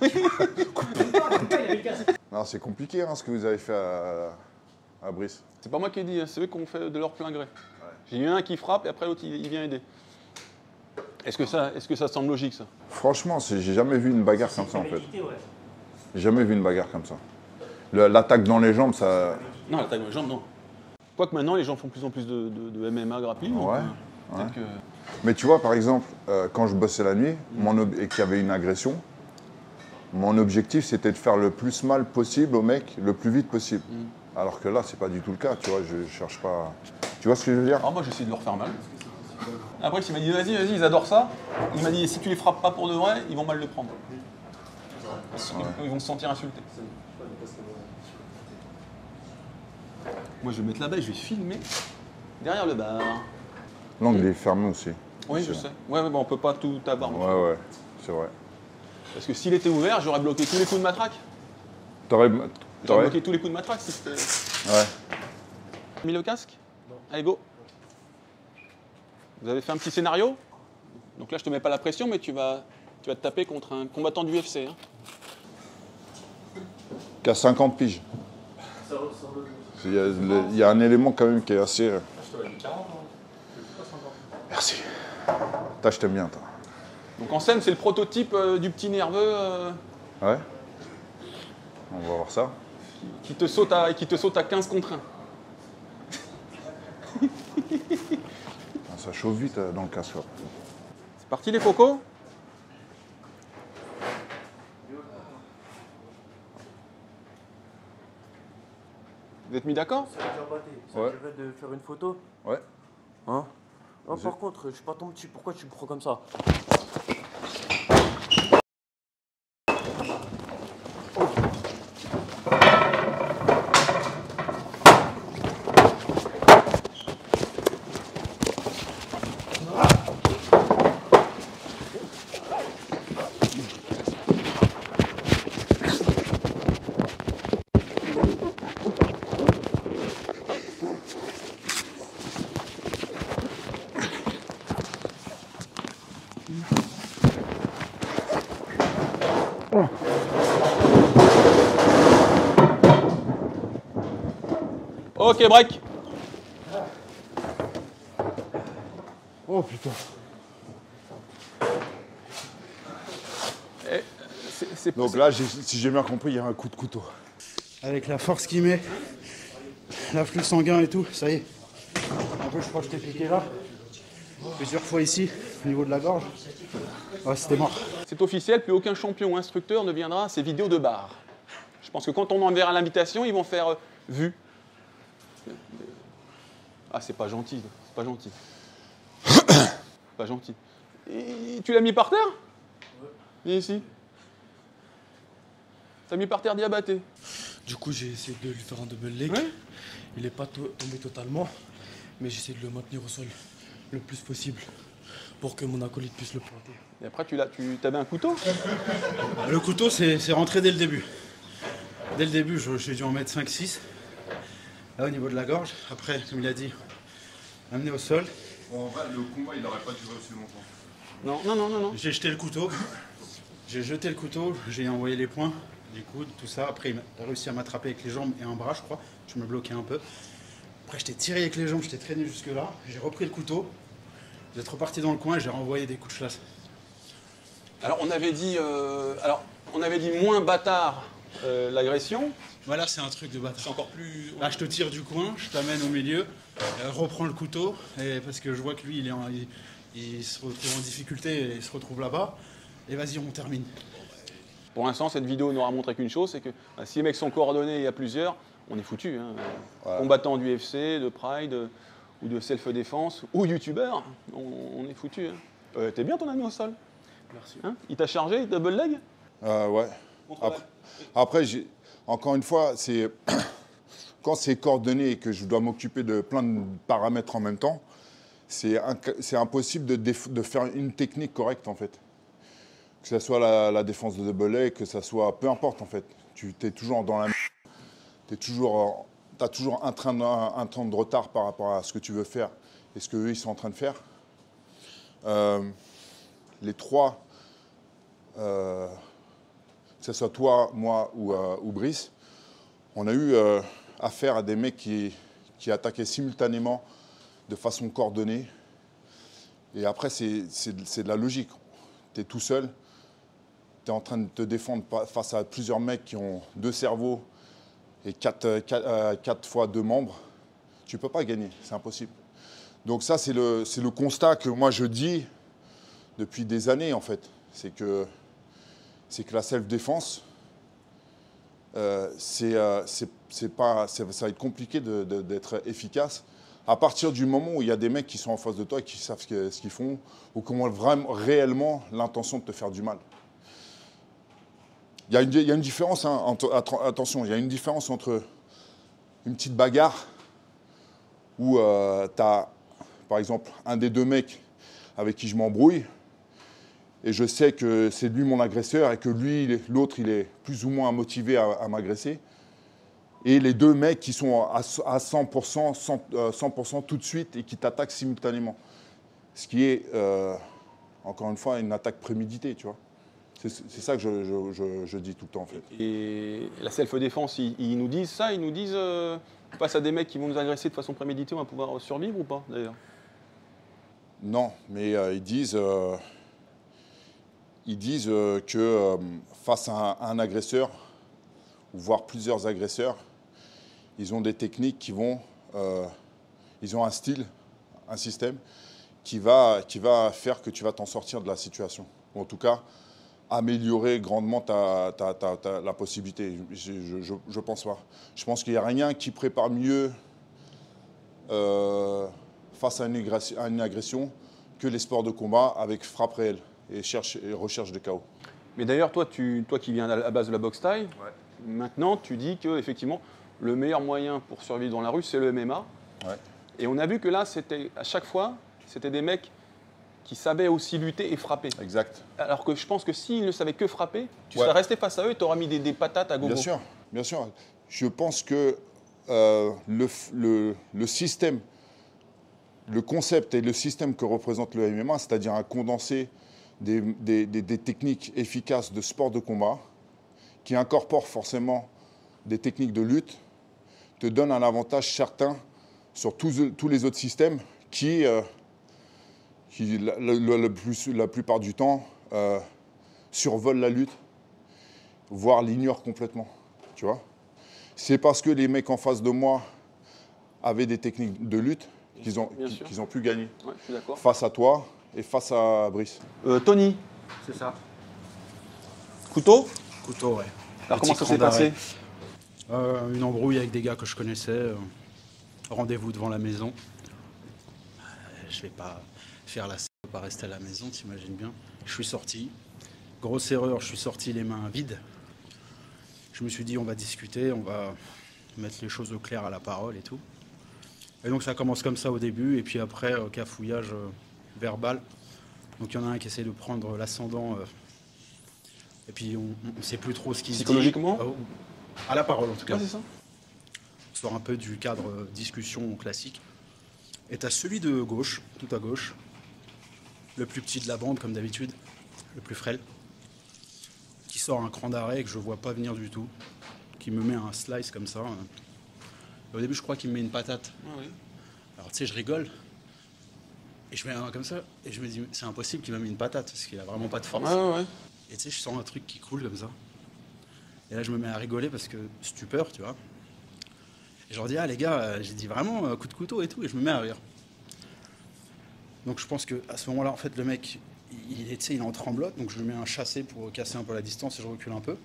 Non, c'est compliqué hein, ce que vous avez fait à, à Brice. C'est pas moi qui ai dit, hein, c'est eux qui ont fait de leur plein gré. Ouais. J'ai eu un qui frappe et après l'autre il, il vient aider. Est-ce que ça, est-ce que ça semble logique ça? Franchement, c'est- j'ai jamais vu une bagarre comme ça en fait. J'ai jamais vu une bagarre comme ça. Le- L'attaque dans les jambes, ça. Non, l'attaque dans les jambes, non. Quoique maintenant les gens font de plus en plus de, de, de M M A grappling. donc, Ouais. euh, peut-être ouais. que- Mais tu vois, par exemple, euh, quand je bossais la nuit mon ob- et qu'il y avait une agression, mon objectif c'était de faire le plus mal possible au mec le plus vite possible. Mm. Alors que là, c'est pas du tout le cas, tu vois, je cherche pas. Tu vois ce que je veux dire? Alors moi j'essaie de leur faire mal. Après il m'a dit vas-y, vas-y, ils adorent ça. Il m'a dit si tu les frappes pas pour de vrai, ils vont mal le prendre. Ils, ils vont se sentir insultés. Moi je vais mettre là-bas et je vais filmer derrière le bar. L'angle est fermé aussi. Oui, je sais. Ouais, mais bon, on peut pas tout avoir. Ouais, ouais, c'est vrai. Parce que s'il était ouvert, j'aurais bloqué tous les coups de matraque. T'aurais. J'aurais t'aurais- bloqué tous les coups de matraque si c'était. Ouais. Mis le casque? Allez, go. Vous avez fait un petit scénario? Donc là, je te mets pas la pression, mais tu vas, tu vas te taper contre un combattant du U F C. Hein. Qui a cinquante piges. Il y, a, le- il y a un élément quand même qui est assez. euh, Merci. Toi, je t'aime bien, toi. Donc en scène, c'est le prototype euh, du petit nerveux euh, Ouais. On va voir ça. qui, te saute à, qui te saute à quinze contre un. Ah, ça chauffe vite euh, dans le casque. là. C'est parti les cocos? Vous êtes mis d'accord? Ça Ouais. dirait de faire une photo? Ouais. Hein? Oh, Vas-y. par contre, je suis pas ton petit, pourquoi tu me prends comme ça? Ok, break. Oh putain. Eh, c'est- c'est- Donc là, j'ai- si j'ai bien compris, il y a un coup de couteau. Avec la force qu'il met, l'afflux sanguin et tout, ça y est. Un peu, je crois que je t'ai piqué là. Plusieurs fois ici, au niveau de la gorge. Ouais, c'était mort. C'est officiel, plus aucun champion ou instructeur ne viendra à ces vidéos de bar. Je pense que quand on enverra l'invitation, ils vont faire euh, vu. Ah, c'est pas gentil, c'est pas gentil. Pas gentil. Et tu l'as mis par terre? Viens ici. T'as mis par terre Diabaté. Du coup, j'ai essayé de lui faire un double leg. Ouais. Il n'est pas to- tombé totalement, mais j'essaie de le maintenir au sol le plus possible pour que mon acolyte puisse le planter. Et après, tu l'as, tu avais un couteau? Le couteau, c'est c'est rentré dès le début. Dès le début, je- j'ai dû en mettre cinq six. Là, au niveau de la gorge. Après, comme il a dit, amené au sol. Bon, en vrai, le combat, il n'aurait pas duré aussi longtemps. Non, non, non, non, non. J'ai jeté le couteau. J'ai jeté le couteau, j'ai envoyé les poings, les coudes, tout ça. Après, il a réussi à m'attraper avec les jambes et un bras, je crois. Je me bloquais un peu. Après, je t'ai tiré avec les jambes, je t'ai traîné jusque-là. J'ai repris le couteau. Vous êtes reparti dans le coin et j'ai renvoyé des coups de chlasse. Alors, on avait dit, euh, alors, on avait dit moins bâtard euh, l'agression. Voilà, c'est un truc de bâtard. C'est encore plus. Là, je te tire du coin, je t'amène au milieu, euh, reprends le couteau, et parce que je vois que lui, il, est en- il, il se retrouve en difficulté et il se retrouve là-bas. Et vas-y, on termine. Pour l'instant, cette vidéo n'aura montré qu'une chose, c'est que bah, si les mecs sont coordonnés, il y a plusieurs, on est foutu. Hein. Ouais. Combattants du U F C, de Pride, euh, ou de self-défense, ou youtubeur, on, on est foutu. Hein. Euh, T'es bien ton ami au sol? Merci. Hein, il t'a chargé, double leg? Euh, ouais. Après, après j'ai- encore une fois, c'est quand c'est coordonné et que je dois m'occuper de plein de paramètres en même temps, c'est inc- c'est impossible de, déf- de faire une technique correcte en fait. Que ce soit la, la défense de double leg, que ça soit peu importe en fait. Tu es toujours dans la tu es toujours, as toujours un, train, un, un temps de retard par rapport à ce que tu veux faire et ce qu'eux, ils sont en train de faire. Euh, les trois, euh, que ce soit toi, moi ou, euh, ou Brice, on a eu euh, affaire à des mecs qui, qui attaquaient simultanément de façon coordonnée. Et après, c'est de la logique. Tu es tout seul, tu es en train de te défendre face à plusieurs mecs qui ont deux cerveaux et quatre, quatre, euh, quatre fois deux membres. Tu ne peux pas gagner, c'est impossible. Donc ça, c'est le, c'est le constat que moi je dis depuis des années, en fait. C'est que, c'est que la self-défense, euh, c'est, euh, c'est, c'est pas, c'est, ça va être compliqué de, de, d'être efficace à partir du moment où il y a des mecs qui sont en face de toi et qui savent ce, ce qu'ils font ou qui ont vraiment, réellement l'intention de te faire du mal. Il y a une, il y a une différence, hein, entre, attention, il y a une différence entre une petite bagarre où euh, tu as, par exemple, un des deux mecs avec qui je m'embrouille et je sais que c'est lui mon agresseur et que lui, l'autre, il est plus ou moins motivé à, à m'agresser. Et les deux mecs qui sont à cent pour cent, cent pour cent tout de suite et qui t'attaquent simultanément. Ce qui est, euh, encore une fois, une attaque préméditée, tu vois. C'est ça que je, je, je, je dis tout le temps, en fait. Et la self-défense, ils, ils nous disent ça, ils nous disent, euh, face à des mecs qui vont nous agresser de façon préméditée, on va pouvoir survivre ou pas, d'ailleurs? Non, mais euh, ils disent, euh, ils disent euh, que euh, face à un, à un agresseur, ou voire plusieurs agresseurs, ils ont des techniques qui vont, euh, ils ont un style, un système qui va, qui va faire que tu vas t'en sortir de la situation. Ou en tout cas, améliorer grandement ta, ta, ta, ta, la possibilité. Je, je, je pense pas. Je pense qu'il n'y a rien qui prépare mieux euh, face à une, agression, à une agression que les sports de combat avec frappe réelle et, cherche, et recherche de K O. Mais d'ailleurs, toi, tu, toi qui viens à la base de la boxe thaï, ouais. Maintenant, tu dis que effectivement, le meilleur moyen pour survivre dans la rue, c'est le M M A. Ouais. Et on a vu que là, c'était à chaque fois, c'était des mecs qui savaient aussi lutter et frapper. Exact. Alors que je pense que s'ils ne savaient que frapper, tu ouais. serais resté face à eux et tu aurais mis des, des patates à gogo. Bien sûr, bien sûr. Je pense que euh, le, le, le système, le concept et le système que représente le M M A, c'est-à-dire un condensé des, des, des, des techniques efficaces de sport de combat, qui incorpore forcément des techniques de lutte, te donne un avantage certain sur tous, tous les autres systèmes qui, euh, qui la, la, la, plus, la plupart du temps, euh, survolent la lutte, voire l'ignorent complètement. Tu vois ? C'est parce que les mecs en face de moi avaient des techniques de lutte qu'ils ont, qu'ils ont pu gagner. Ouais, je suis d'accord. Face à toi et face à Brice. Euh, Tony. C'est ça. Couteau ? Couteau, ouais. Alors comment ça s'est passé ? euh, Une embrouille avec des gars que je connaissais. Euh, Rendez-vous devant la maison. Euh, je vais pas faire la s***, pas rester à la maison, t'imagines bien. Je suis sorti. Grosse erreur, je suis sorti les mains vides. Je me suis dit, on va discuter, on va mettre les choses au clair à la parole et tout. Et donc ça commence comme ça au début, et puis après, euh, cafouillage euh, verbal. Donc il y en a un qui essaie de prendre l'ascendant. Euh, Et puis on ne sait plus trop ce qui se dit. Psychologiquement ? À la parole en tout cas. Ouais, c'est ça. On sort un peu du cadre euh, discussion classique. Et tu as celui de gauche, tout à gauche, le plus petit de la bande comme d'habitude, le plus frêle, qui sort un cran d'arrêt que je ne vois pas venir du tout, qui me met un slice comme ça. Et au début je crois qu'il me met une patate. Ah oui. Alors tu sais, je rigole. Et je mets un comme ça, et je me dis, c'est impossible qu'il me mette une patate, parce qu'il a vraiment pas de force. Ouais, ouais. Et tu sais, je sens un truc qui coule comme ça. Et là, je me mets à rigoler parce que stupeur, tu vois. Et je leur dis, ah les gars, euh, j'ai dit vraiment euh, coup de couteau et tout, et je me mets à rire. Donc je pense qu'à ce moment-là, en fait, le mec, il, il, il est en tremblote, donc je lui mets un chassé pour casser un peu la distance et je recule un peu.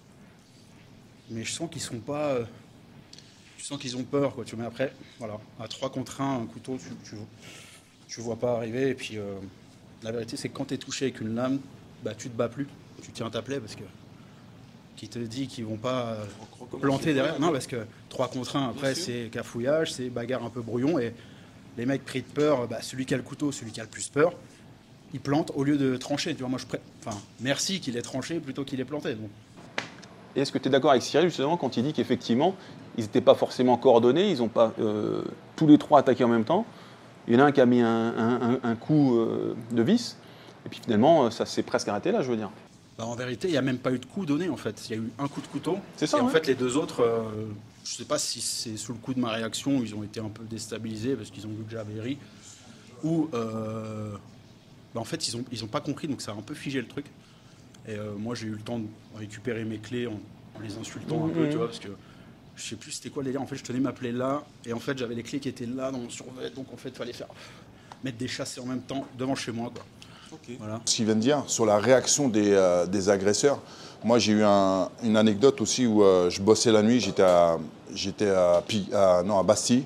Mais je sens qu'ils sont pas... Euh, je sens qu'ils ont peur, quoi. Tu vois, mais après, voilà, à trois contre un, un couteau, tu, tu, tu vois pas arriver. Et puis, euh, la vérité, c'est que quand tu es touché avec une lame, bah, tu te bats plus, tu tiens ta plaie parce que qui te dit qu'ils vont pas euh, planter derrière. Non, parce que trois contre un, après, c'est cafouillage, c'est bagarre un peu brouillon. Et les mecs pris de peur, bah, celui qui a le couteau, celui qui a le plus peur, il plante au lieu de trancher. Tu vois, moi, je pré... enfin, merci qu'il ait tranché plutôt qu'il ait planté. Donc. Et est-ce que tu es d'accord avec Cyril justement quand il dit qu'effectivement, ils n'étaient pas forcément coordonnés, ils n'ont pas euh, tous les trois attaqué en même temps. Il y en a un qui a mis un, un, un coup euh, de vis, et puis finalement, ça s'est presque arrêté là, je veux dire. Bah, en vérité, il n'y a même pas eu de coup donné en fait. Il y a eu un coup de couteau. C'est ça. Et ouais. en fait, les deux autres, euh, je ne sais pas si c'est sous le coup de ma réaction, ils ont été un peu déstabilisés parce qu'ils ont vu que j'avais ri, ou euh, bah, en fait, ils n'ont ils ont pas compris, donc ça a un peu figé le truc. Et euh, moi, j'ai eu le temps de récupérer mes clés en, en les insultant un Mmh. peu, tu vois, parce que je sais plus c'était quoi le délire. En fait, je tenais ma plaie là, et en fait, j'avais les clés qui étaient là dans mon survêt, donc en fait, il fallait faire mettre des chassés en même temps devant chez moi, quoi. Okay. Voilà. Ce qu'il vient de dire sur la réaction des, euh, des agresseurs, moi j'ai eu un, une anecdote aussi où euh, je bossais la nuit, j'étais à, j'étais à, à, non, à Bastille,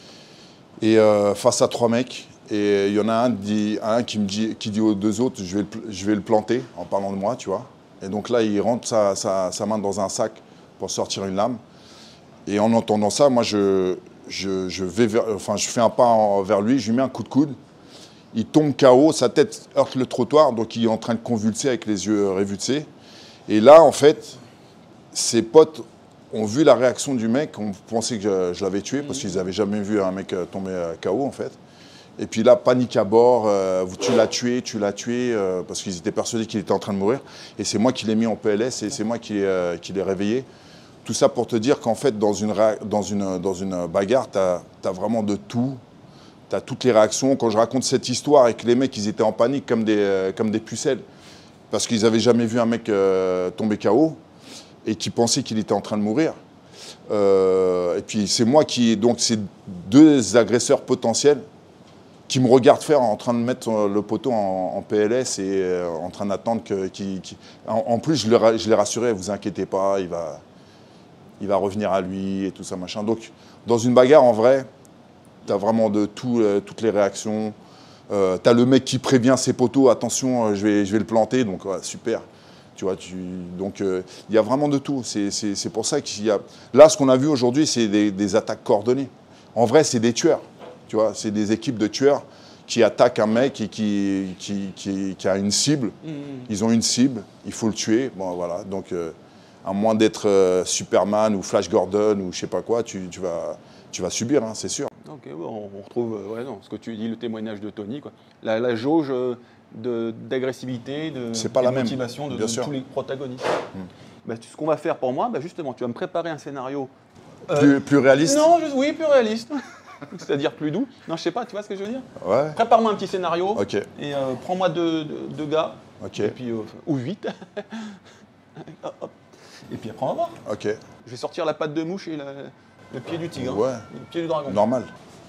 et euh, face à trois mecs, et il y en a un, dit, un qui me dit, qui dit aux deux autres, je vais, le, je vais le planter en parlant de moi, tu vois. Et donc là, il rentre sa, sa, sa main dans un sac pour sortir une lame. Et en entendant ça, moi je, je, je, vais vers, enfin, je fais un pas en, vers lui, je lui mets un coup de coude. Il tombe K O, sa tête heurte le trottoir, donc il est en train de convulser avec les yeux révulsés. Et là, en fait, ses potes ont vu la réaction du mec, on pensait que je, je l'avais tué, parce qu'ils n'avaient jamais vu un mec tomber K O, en fait. Et puis là, panique à bord, euh, tu l'as tué, tu l'as tué, euh, parce qu'ils étaient persuadés qu'il était en train de mourir. Et c'est moi qui l'ai mis en P L S et c'est moi qui l'ai euh, qui l'ai réveillé. Tout ça pour te dire qu'en fait, dans une, dans une, dans une bagarre, tu as, t'as vraiment de tout. Tu as toutes les réactions. Quand je raconte cette histoire et que les mecs, ils étaient en panique comme des, euh, comme des pucelles, parce qu'ils n'avaient jamais vu un mec euh, tomber K O et qui pensaient qu'il était en train de mourir. Euh, et puis c'est moi qui... Donc c'est deux agresseurs potentiels qui me regardent faire en train de mettre le poteau en, en P L S et euh, en train d'attendre que... Qui, qui... En, en plus, je, leur, je les rassurais, vous inquiétez pas, il va, il va revenir à lui et tout ça, machin. Donc dans une bagarre, en vrai... Tu as vraiment de tout, euh, toutes les réactions. Euh, tu as le mec qui prévient ses poteaux, attention, euh, je, vais, je vais le planter, donc ouais, super. Tu vois, tu, donc il euh, y a vraiment de tout. C'est pour ça qu'il y a... Là, ce qu'on a vu aujourd'hui, c'est des, des attaques coordonnées. En vrai, c'est des tueurs. Tu vois, c'est des équipes de tueurs qui attaquent un mec et qui, qui, qui, qui a une cible. Mmh. Ils ont une cible, il faut le tuer. Bon, voilà. Donc, euh, à moins d'être euh, Superman ou Flash Gordon ou je sais pas quoi, tu, tu, vas, tu vas subir, hein, c'est sûr. Ok, bon, on retrouve euh, ouais, non, ce que tu dis, le témoignage de Tony, quoi. La, la jauge d'agressivité, de, de, pas de la motivation même, de, de tous les protagonistes. Mm. Bah, ce qu'on va faire pour moi, bah, justement, tu vas me préparer un scénario. Euh, plus, plus réaliste. Non, je, oui, plus réaliste. C'est-à-dire plus doux. Non, je sais pas, tu vois ce que je veux dire? Ouais. Prépare-moi un petit scénario. Ok. Et euh, prends-moi deux, deux, deux gars. Ok. Et puis, euh, ou huit. hop, hop. Et puis après, on va voir. Ok. Je vais sortir la patte de mouche et la, le pied du tigre. Ouais. Le pied du dragon. Normal.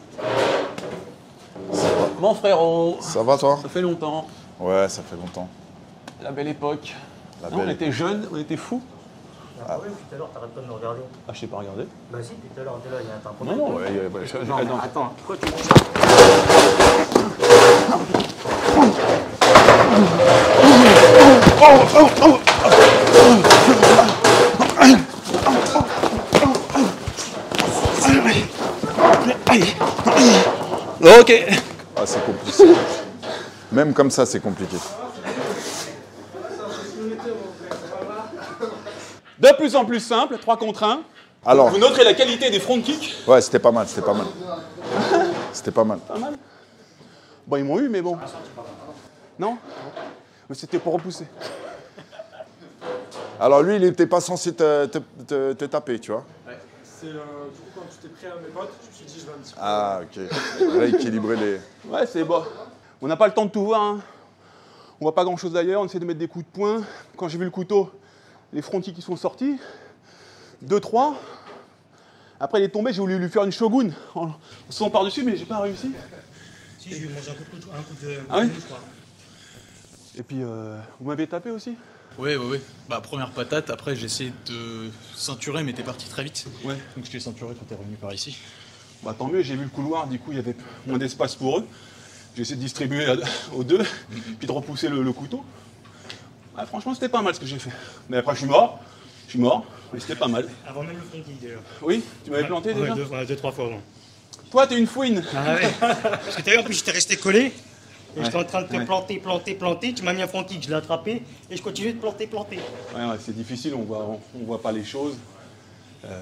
Mon frérot. Ça va, toi? Ça fait longtemps. Ouais, ça fait longtemps. La belle époque. La non, belle on était jeunes, on était fous. Ah oui, tout à l'heure, t'arrêtes pas de me regarder. Ah, je t'ai pas regardé. Bah si, tout à l'heure, t'es là, il y a un problème. Non, non, ouais, ouais, ouais, je, je, non, attends. attends, pourquoi tu... Ok. Ah, c'est compliqué. Même comme ça, c'est compliqué. De plus en plus simple, trois contre un. Alors, vous noterez la qualité des front kicks. Ouais, c'était pas mal, c'était pas mal. C'était pas mal. Pas mal. Bon, ils m'ont eu, mais bon. Non? Mais c'était pour repousser. Alors lui, il n'était pas censé te, te, te, te taper, tu vois. Ouais. C'est euh, du coup quand tu t'es pris à mes potes, je me suis dit je vais un petit peu... Ah, ok. Rééquilibrer les... Ouais, c'est bon. On n'a pas le temps de tout voir. Hein. On voit pas grand-chose d'ailleurs, on essaie de mettre des coups de poing. Quand j'ai vu le couteau, les frontiers qui sont sortis. Deux, trois. Après, il est tombé, j'ai voulu lui faire une shogun. En sautant par-dessus, mais j'ai pas réussi. Si, je lui ai mangé un coup de couteau, un coup de... Ah oui? Je crois. Et puis, euh, vous m'avez tapé aussi? Oui, oui, oui. Bah, première patate, après j'ai essayé de ceinturer, mais t'es parti très vite. Ouais. Donc je t'ai ceinturé quand t'es revenu par ici. Bah tant mieux, j'ai vu le couloir, du coup il y avait moins d'espace pour eux. J'ai essayé de distribuer aux deux, puis de repousser le, le couteau. Ouais, franchement, c'était pas mal ce que j'ai fait. Mais après, je suis mort. Je suis mort, mais c'était pas mal. Avant même le front kick, déjà. Oui? Tu m'avais planté ouais, déjà? deux, ouais, deux, trois fois, bon. Toi, t'es une fouine. Ah ouais. Parce que t'as vu, en plus, j'étais resté collé. Et Ouais, j'étais en train de te ouais. planter, planter, planter. Tu m'as mis un front kick, je l'ai attrapé. Et je continue de planter, planter. Ouais, ouais, c'est difficile, on voit, on, on voit pas les choses. Euh...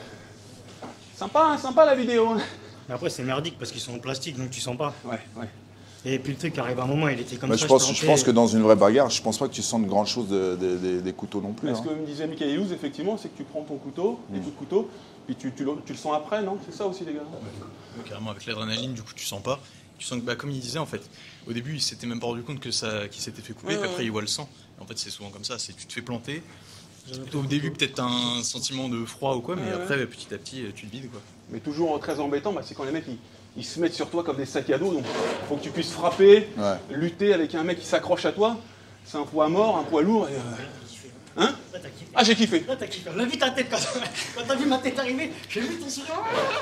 Sympa, hein, sympa la vidéo. Hein. Mais après, c'est merdique parce qu'ils sont en plastique, donc tu sens pas. Ouais, ouais. Et puis le truc arrive à un moment, il était comme Mais ça. je, pense, j'étais je rentré- pense que dans une vraie bagarre, je pense pas que tu sentes grand chose de, de- de- des couteaux non plus. Ce hein. que me disait Michael Hughes, effectivement, c'est que tu prends ton couteau, des coups de couteau, puis tu, tu, le, tu le sens après, non? C'est ça aussi, les gars? Ouais, carrément, avec l'adrénaline, du coup, tu sens pas. Tu sens que, bah, comme il disait, en fait, au début, il s'était même pas rendu compte que ça, qu'il s'était fait couper, Ouais, puis ouais, après, ouais. il voit le sang. Et en fait, c'est souvent comme ça, c'est tu te fais planter. Au début, peut-être un sentiment de froid ou quoi, mais Ouais, ouais. après, bah, petit à petit, tu te vides, quoi. Mais toujours très embêtant, bah, c'est quand les mecs ils, ils se mettent sur toi comme des sacs à dos, donc il faut que tu puisses frapper, Ouais. lutter avec un mec qui s'accroche à toi. C'est un poids mort, un poids lourd. Et, euh, Hein? Là, t'as kiffé. Ah, j'ai kiffé. Là, t'as kiffé. On a vu ta tête quand, quand t'as vu ma tête arriver. J'ai vu ton sourire.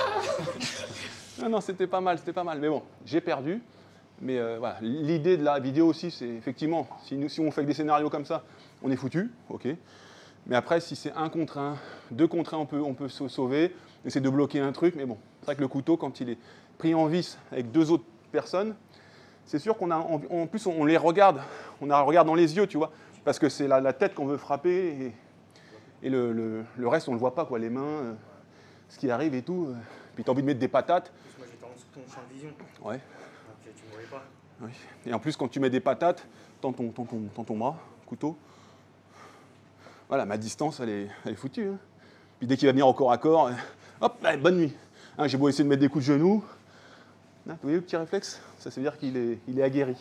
Non, non, c'était pas mal, c'était pas mal. Mais bon, j'ai perdu. Mais euh, voilà, l'idée de la vidéo aussi, c'est effectivement, si, nous, si on fait des scénarios comme ça, on est foutu, ok. Mais après, si c'est un contre un, deux contre un, on peut, on peut se sauver, essayer de bloquer un truc. Mais bon, c'est vrai que le couteau, quand il est pris en vis avec deux autres personnes, c'est sûr qu'on a, en, en plus, on les regarde, on a, regarde dans les yeux, tu vois, parce que c'est la, la tête qu'on veut frapper et, et le, le, le reste, on ne le voit pas, quoi, les mains, euh, ce qui arrive et tout. euh. Puis tu as envie de mettre des patates. Moi, j'étais en dessous de ton champ de vision. Ouais. Donc, tu me voyais pas. Oui. Et en plus, quand tu mets des patates dans ton, ton, ton, dans ton bras, couteau, voilà, ma distance, elle est, elle est foutue. Hein. Puis dès qu'il va venir au corps à corps, euh, hop, allez, bonne nuit. Hein, j'ai beau essayer de mettre des coups de genoux. Hein, vous voyez le petit réflexe? Ça, ça veut dire qu'il est, il est aguerri.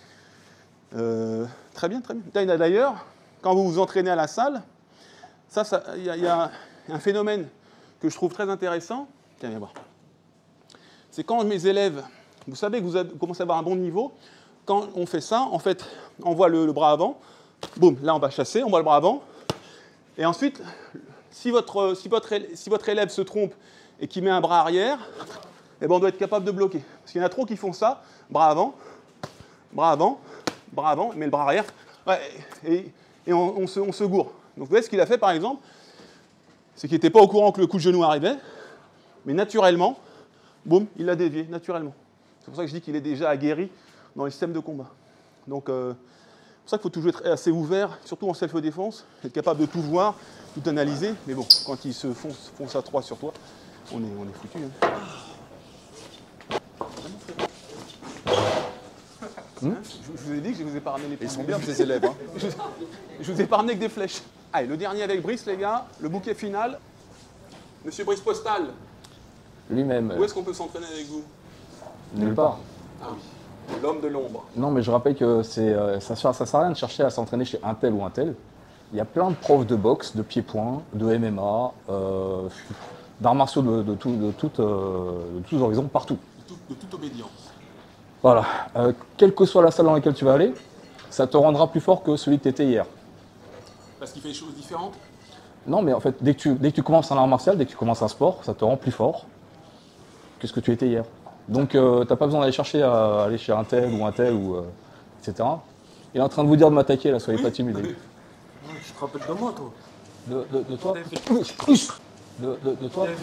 Euh, très bien, très bien. D'ailleurs, quand vous vous entraînez à la salle, ça, il y, y a un phénomène que je trouve très intéressant. Tiens, viens voir. C'est quand mes élèves, vous savez que vous, avez, vous commencez à avoir un bon niveau, quand on fait ça, en fait, on voit le, le bras avant, boum, là on va chasser, on voit le bras avant, et ensuite, si votre, si votre, si votre élève se trompe et qu'il met un bras arrière, eh ben on doit être capable de bloquer. Parce qu'il y en a trop qui font ça, bras avant, bras avant, bras avant, mais le bras arrière, ouais, et, et on, on, se, on se gourre. Donc vous voyez ce qu'il a fait par exemple, c'est qu'il n'était pas au courant que le coup de genou arrivait, mais naturellement, boum, il l'a dévié, naturellement. C'est pour ça que je dis qu'il est déjà aguerri dans les systèmes de combat. Donc, euh, c'est pour ça qu'il faut toujours être assez ouvert, surtout en self-défense, être capable de tout voir, tout analyser. Mais bon, quand ils se foncent, foncent à trois sur toi, on est, on est foutu. Hein. Hum je, je vous ai dit que je ne vous ai pas ramené les points. Ils sont bien, tes élèves. Hein. je, je vous ai pas ramené que des flèches. Allez, le dernier avec Brice, les gars, le bouquet final. Monsieur Brice Postal, Lui-même. où est-ce qu'on peut s'entraîner avec vous? Nulle part. Ah oui, l'homme de l'ombre. Non, mais je rappelle que c'est, euh, ça ne sert à rien de chercher à s'entraîner chez un tel ou un tel. Il y a plein de profs de boxe, de pied-point, de M M A, euh, d'arts martiaux de, de, tout, de, tout, euh, de tous horizons, partout. De, tout, de toute obédience. Voilà. Euh, quelle que soit la salle dans laquelle tu vas aller, ça te rendra plus fort que celui que tu étais hier. Parce qu'il fait des choses différentes? Non, mais en fait, dès que, tu, dès que tu commences un art martial, dès que tu commences un sport, ça te rend plus fort que ce que tu étais hier. Donc, euh, tu n'as pas besoin d'aller chercher à aller chez un tel ou un tel, ou, euh, et cetera. Il est en train de vous dire de m'attaquer, là, soyez oui. pas timide. Tu te rappelles de moi, toi? De, de, de toi de, de, de toi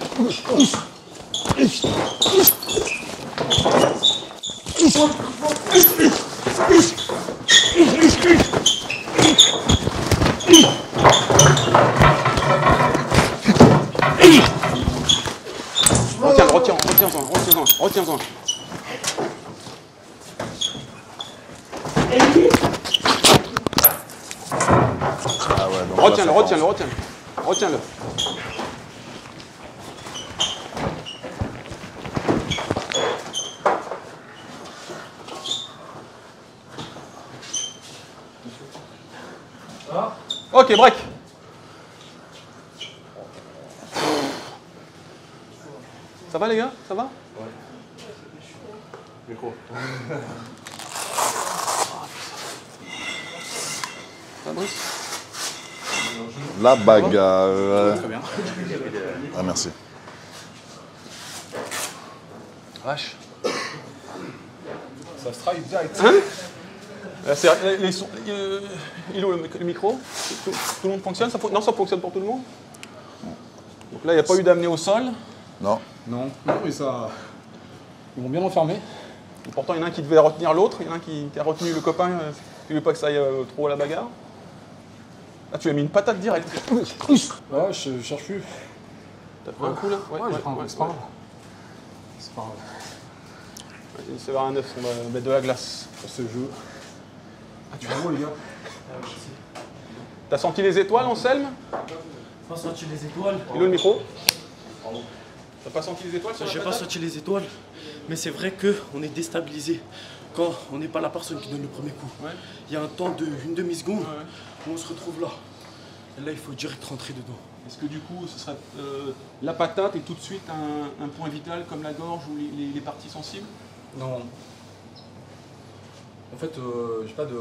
Retiens, retiens, retiens-en, retiens-en, retiens-en. Ah ouais, donc Retiens-le, là, ça retiens-le, commence. retiens-le. Retiens-le. Ok, break. Ça va les gars? Ça va? Ouais. Micro. Ça Brice? La bagarre. euh, Très bien. Ah merci. Vache. Ça se travaille direct. Hein? Là, c'est- les sons- euh, il est où le, mic- le micro? Tout, tout le monde fonctionne? Ça, fon- non, ça fonctionne pour tout le monde? Donc là, il n'y a pas eu d'amener au sol. Non. Non, non, mais ça. Ils m'ont bien enfermé. Et pourtant, il y en a un qui devait retenir l'autre, il y en a un qui, qui a retenu le copain, euh, qui ne veut pas que ça aille euh, trop à la bagarre. Là, tu as mis une patate directe. Ouais, je, je cherche plus. T'as fait un coup là? Ouais, ouais, ouais, c'est pas grave. C'est pas grave. C'est vers un neuf, on va mettre de la glace pour ce jeu. Ah, tu vois, les gars. T'as senti les étoiles, Anselme? Pas senti les étoiles. Il est où le micro? T'as pas senti les étoiles sur la J'ai pas patate? senti les étoiles, mais c'est vrai qu'on est déstabilisé quand on n'est pas la personne qui donne le premier coup. Ouais. Il y a un temps de une demi-seconde où on se retrouve là. Et là, il faut direct rentrer dedans. Est-ce que du coup, ce serait euh, la patate est tout de suite un, un point vital comme la gorge ou les, les, les parties sensibles? Non. En fait, euh, j'ai pas de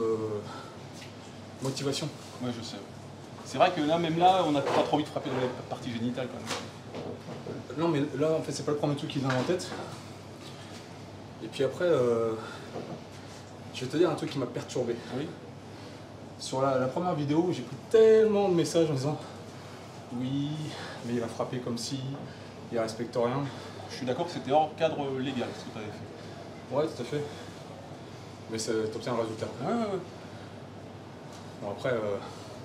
motivation. Ouais, je sais. C'est vrai que là, même là, on n'a pas trop envie de frapper la partie génitale quand même. Non, mais là, en fait, c'est pas le premier truc qui vient en tête. Et puis après, euh, je vais te dire un truc qui m'a perturbé. Oui. Sur la, la première vidéo, j'ai pris tellement de messages en disant oui, mais il va frapper comme si, il respecte rien. Je suis d'accord que c'était hors cadre légal ce que tu avais fait. Ouais, tout à fait. Mais t'obtiens un résultat. Ouais, ouais, ouais. Bon, après, euh,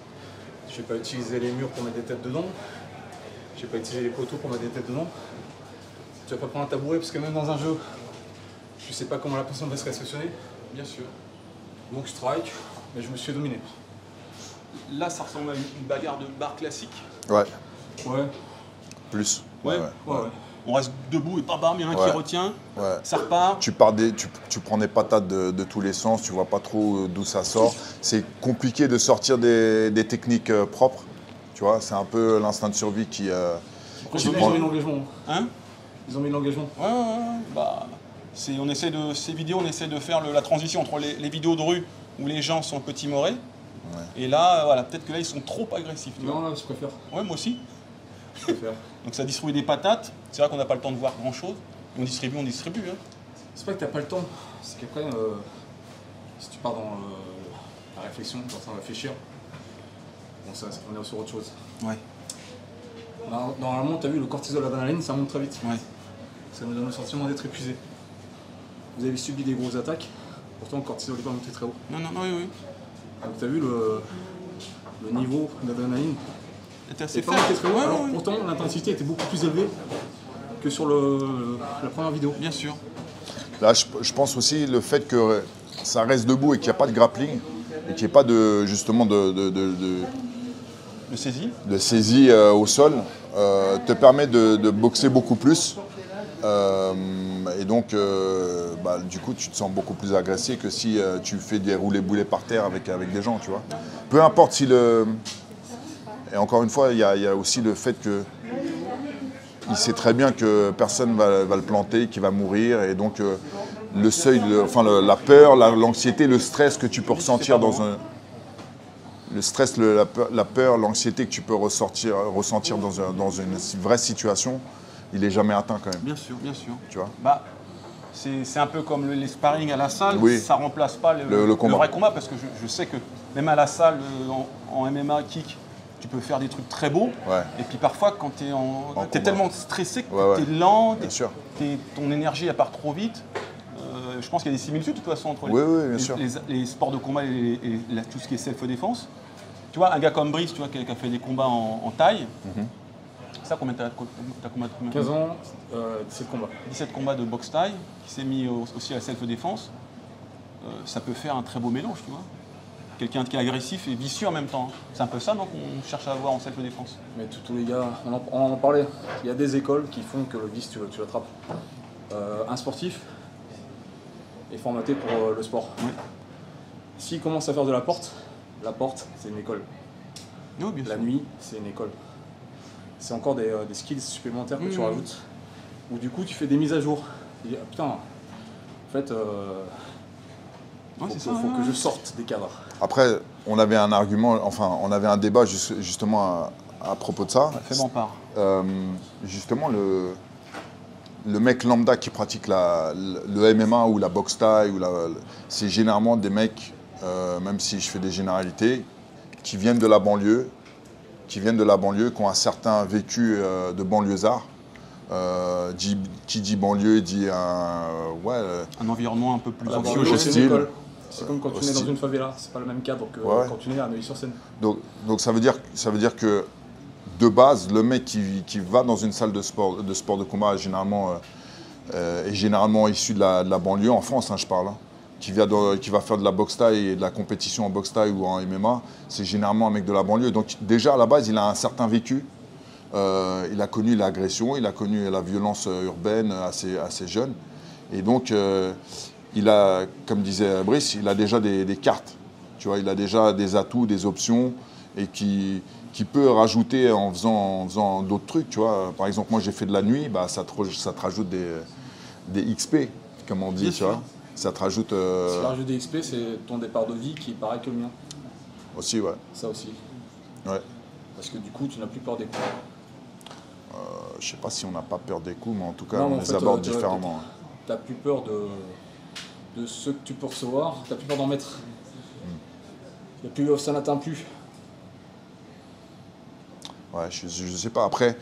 je vais pas utiliser les murs pour mettre des têtes dedans. Je vais pas utiliser les poteaux pour mettre des têtes dedans. Tu vas pas prendre un tabouret parce que même dans un jeu, je sais pas comment la personne va se réceptionner. Bien sûr. Donc je strike, mais je me suis fait dominer. Là, ça ressemble à une bagarre de bar classique. Ouais. Ouais. Plus. Ouais. Ouais, ouais. Ouais, ouais. On reste debout et pas bam, il y en a un Ouais. qui retient, Ouais. ça repart. Tu, pars des, tu, tu prends des patates de, de tous les sens, tu vois pas trop d'où ça sort. C'est compliqué de sortir des, des techniques euh, propres. Tu vois, c'est un peu l'instinct de survie qui. Euh, qui Ils ont prend- mis l'engagement. Hein? Ils ont mis l'engagement. Ouais, ouais, ouais. Bah, c'est, on essaie de, ces vidéos, on essaie de faire le- la transition entre les, les vidéos de rue où les gens sont petits morets. Et là, voilà, peut-être que là, ils sont trop agressifs. Tu Non, vois. là, je préfère. Ouais, moi aussi. Je préfère. Donc ça distribue des patates. C'est vrai qu'on n'a pas le temps de voir grand-chose. On distribue, on distribue. Hein. C'est pas que t'as pas le temps, c'est qu'après, euh, si tu pars dans euh, la réflexion, tu es en train de réfléchir, bon, ça, on est sur autre chose. Ouais. Nor- Normalement, tu as vu, le cortisol, l'adrénaline, ça monte très vite. Ouais. Ça nous donne le sentiment d'être épuisé. Vous avez subi des grosses attaques, pourtant le cortisol n'est pas monté très haut. Non, non, non, oui, oui. Donc tu as vu le, le niveau d'adrénaline C'était assez n'est pas faible. monté très haut, Ouais, alors ouais, ouais. pourtant l'intensité était beaucoup plus élevée que sur le, la première vidéo. Bien sûr. Là, je, je pense aussi le fait que ça reste debout et qu'il n'y a pas de grappling et qu'il n'y ait pas de, justement de, de, de, de, Le saisie. de saisie euh, au sol euh, te permet de, de boxer beaucoup plus. Euh, et donc, euh, bah, du coup, tu te sens beaucoup plus agressé que si euh, tu fais des roulés-boulés par terre avec, avec des gens, tu vois. Peu importe si le... Et encore une fois, il y, a- il y a aussi le fait que il sait très bien que personne va, va le planter, qu'il va mourir, et donc euh, le seuil, le- enfin le- la peur, la- l'anxiété, le stress que tu peux ressentir dans un, le stress, le- la peur, la peur, l'anxiété que tu peux ressortir, ressentir dans, un- dans une vraie situation, il est jamais atteint quand même. Bien sûr, bien sûr. Tu vois. Bah, c'est c'est un peu comme le- les sparring à la salle, Oui. ça remplace pas le, Le- le combat. vrai combat, parce que je, je sais que même à la salle, euh, en, en M M A, kick, tu peux faire des trucs très beaux, Ouais. et puis parfois quand tu es, En t'es combat. tellement stressé que Ouais, ouais. tu es lent, Bien t'es- sûr. t'es- ton énergie elle part trop vite. Euh, je pense qu'il y a des similitudes de toute façon entre Oui, les, oui, bien les- sûr. les- les sports de combat et, les- et la- tout ce qui est self-défense. Tu vois, un gars comme Brice, tu vois, qui a, qui a fait des combats en, en taille, Mhm. ça, combien t'as t'as combien de- quinze ans, euh, dix-sept combats. dix-sept combats de boxe taille, qui s'est mis au- aussi à la self-défense. Euh, ça peut faire un très beau mélange, tu vois. Quelqu'un qui est agressif et vicieux en même temps. C'est un peu ça, non, qu'on cherche à avoir en self-défense. Mais tous tous les gars, on en, on en parlait. Il y a des écoles qui font que le vice, tu, tu l'attrapes. Euh, un sportif est formaté pour euh, le sport. Oui. S'il commence à faire de la porte, la porte, c'est une école. Oui, bien La sûr. nuit, c'est une école. C'est encore des, euh, des skills supplémentaires que Mmh. tu rajoutes. Ou du coup, tu fais des mises à jour. Tu dis, ah, putain, en fait, euh, Ouais, faut, c'est que, ça, faut ouais, que je ouais. sorte des cadres. Après, on avait un argument, enfin, on avait un débat juste- justement à, à propos de ça. Fais-moi en part. Euh, justement, le, le mec lambda qui pratique la, le M M A ou la boxe thaï, ou la, c'est généralement des mecs, euh, même si je fais des généralités, qui viennent de la banlieue, qui viennent de la banlieue, qui ont un certain vécu euh, de banlieusard, Euh, dit, qui dit banlieue dit un, ouais, un environnement un peu plus hostile. C'est comme quand tu es dans une favela, c'est pas le même cadre que ouais. quand tu es à Neuilly-sur-Seine. Donc, donc ça, veut dire, ça veut dire que de base, le mec qui, qui va dans une salle de sport de, sport de combat généralement, euh, euh, est généralement issu de la, de la banlieue, en France hein, je parle, hein, qui, vient de, qui va faire de la boxe taille et de la compétition en boxe taille ou en M M A, c'est généralement un mec de la banlieue. Donc déjà à la base, il a un certain vécu. Euh, il a connu l'agression, il a connu la violence urbaine assez, assez jeune. Et donc, euh, il a, comme disait Brice, il a déjà des, des cartes. Tu vois, il a déjà des atouts, des options, et qui, qui peut rajouter en faisant, en faisant d'autres trucs. Tu vois. Par exemple, moi, j'ai fait de la nuit, bah, ça, te, ça te rajoute des, des X P, comme on dit. Tu vois. Ça te rajoute... Euh... Si tu rajoutes des X P, c'est ton départ de vie qui est pareil que le mien. Aussi, ouais. Ça aussi. Ouais. Parce que du coup, tu n'as plus peur des coups. Euh, je sais pas si on n'a pas peur des coups, mais en tout cas, non, on en les fait, aborde euh, différemment. Tu n'as plus peur de, de ceux que tu peux recevoir, tu n'as plus peur d'en mettre. Mm. Plus, ça n'atteint plus. Ouais, je ne sais pas. Après,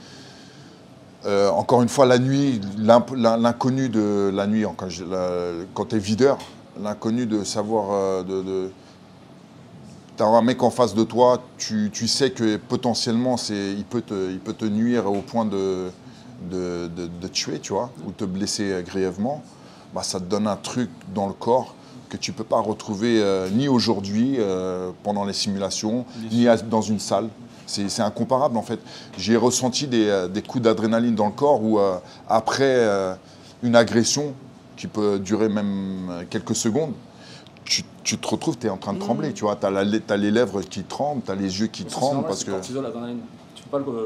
euh, encore une fois, la nuit, l'inconnu de la nuit, quand, quand tu es videur, l'inconnu de savoir... Euh, de, de tu as un mec en face de toi, tu, tu sais que potentiellement il peut, te, il peut te nuire au point de, de, de, de tuer, tu vois, ou te blesser grièvement. Bah, ça te donne un truc dans le corps que tu ne peux pas retrouver euh, ni aujourd'hui euh, pendant les simulations, ni à, dans une salle. C'est incomparable en fait. J'ai ressenti des, des coups d'adrénaline dans le corps où euh, après euh, une agression qui peut durer même quelques secondes, Tu, tu te retrouves, tu es en train de mmh. trembler, tu vois, tu as, as les lèvres qui tremblent, tu as les yeux qui ça, tremblent. Normal, parce que cortisol, l'adrénaline. Tu peux pas le,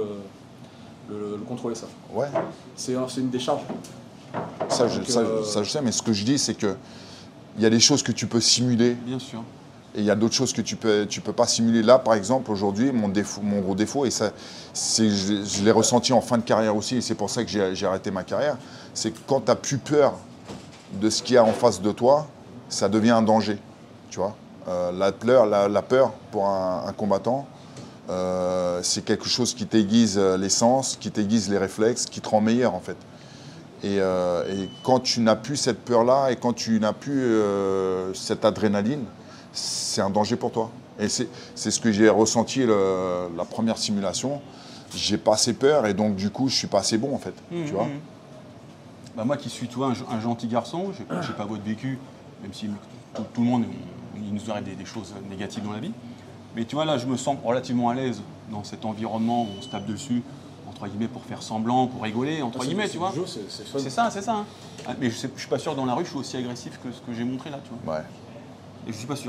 le, le contrôler ça. Ouais. C'est une décharge. Ça je, Donc, ça, euh... ça, je sais, mais ce que je dis, c'est que il y a des choses que tu peux simuler. Bien sûr. Et il y a d'autres choses que tu peux, tu peux pas simuler. Là, par exemple, aujourd'hui, mon, mon gros défaut, et ça, je, je l'ai ressenti en fin de carrière aussi, et c'est pour ça que j'ai arrêté ma carrière, c'est que quand tu n'as plus peur de ce qu'il y a en face de toi, ça devient un danger, tu vois. Euh, la, peur, la, la peur pour un, un combattant, euh, c'est quelque chose qui t'aiguise les sens, qui t'aiguise les réflexes, qui te rend meilleur en fait. Et, euh, et quand tu n'as plus cette peur-là et quand tu n'as plus euh, cette adrénaline, c'est un danger pour toi. Et c'est ce que j'ai ressenti le, la première simulation. J'ai pas assez peur et donc du coup je suis pas assez bon en fait, mmh, tu vois. Mmh. Bah moi qui suis toi un, un gentil garçon, j'ai pas, pas votre vécu, même si tout, tout le monde, il nous arrive des, des choses négatives dans la vie. Mais tu vois, là, je me sens relativement à l'aise dans cet environnement où on se tape dessus, entre guillemets, pour faire semblant, pour rigoler, entre ah, guillemets, tu vois. C'est ça, c'est ça. Hein. Mais je ne suis pas sûr, dans la rue, je suis aussi agressif que ce que j'ai montré là, tu vois. Ouais. Et je suis pas sûr.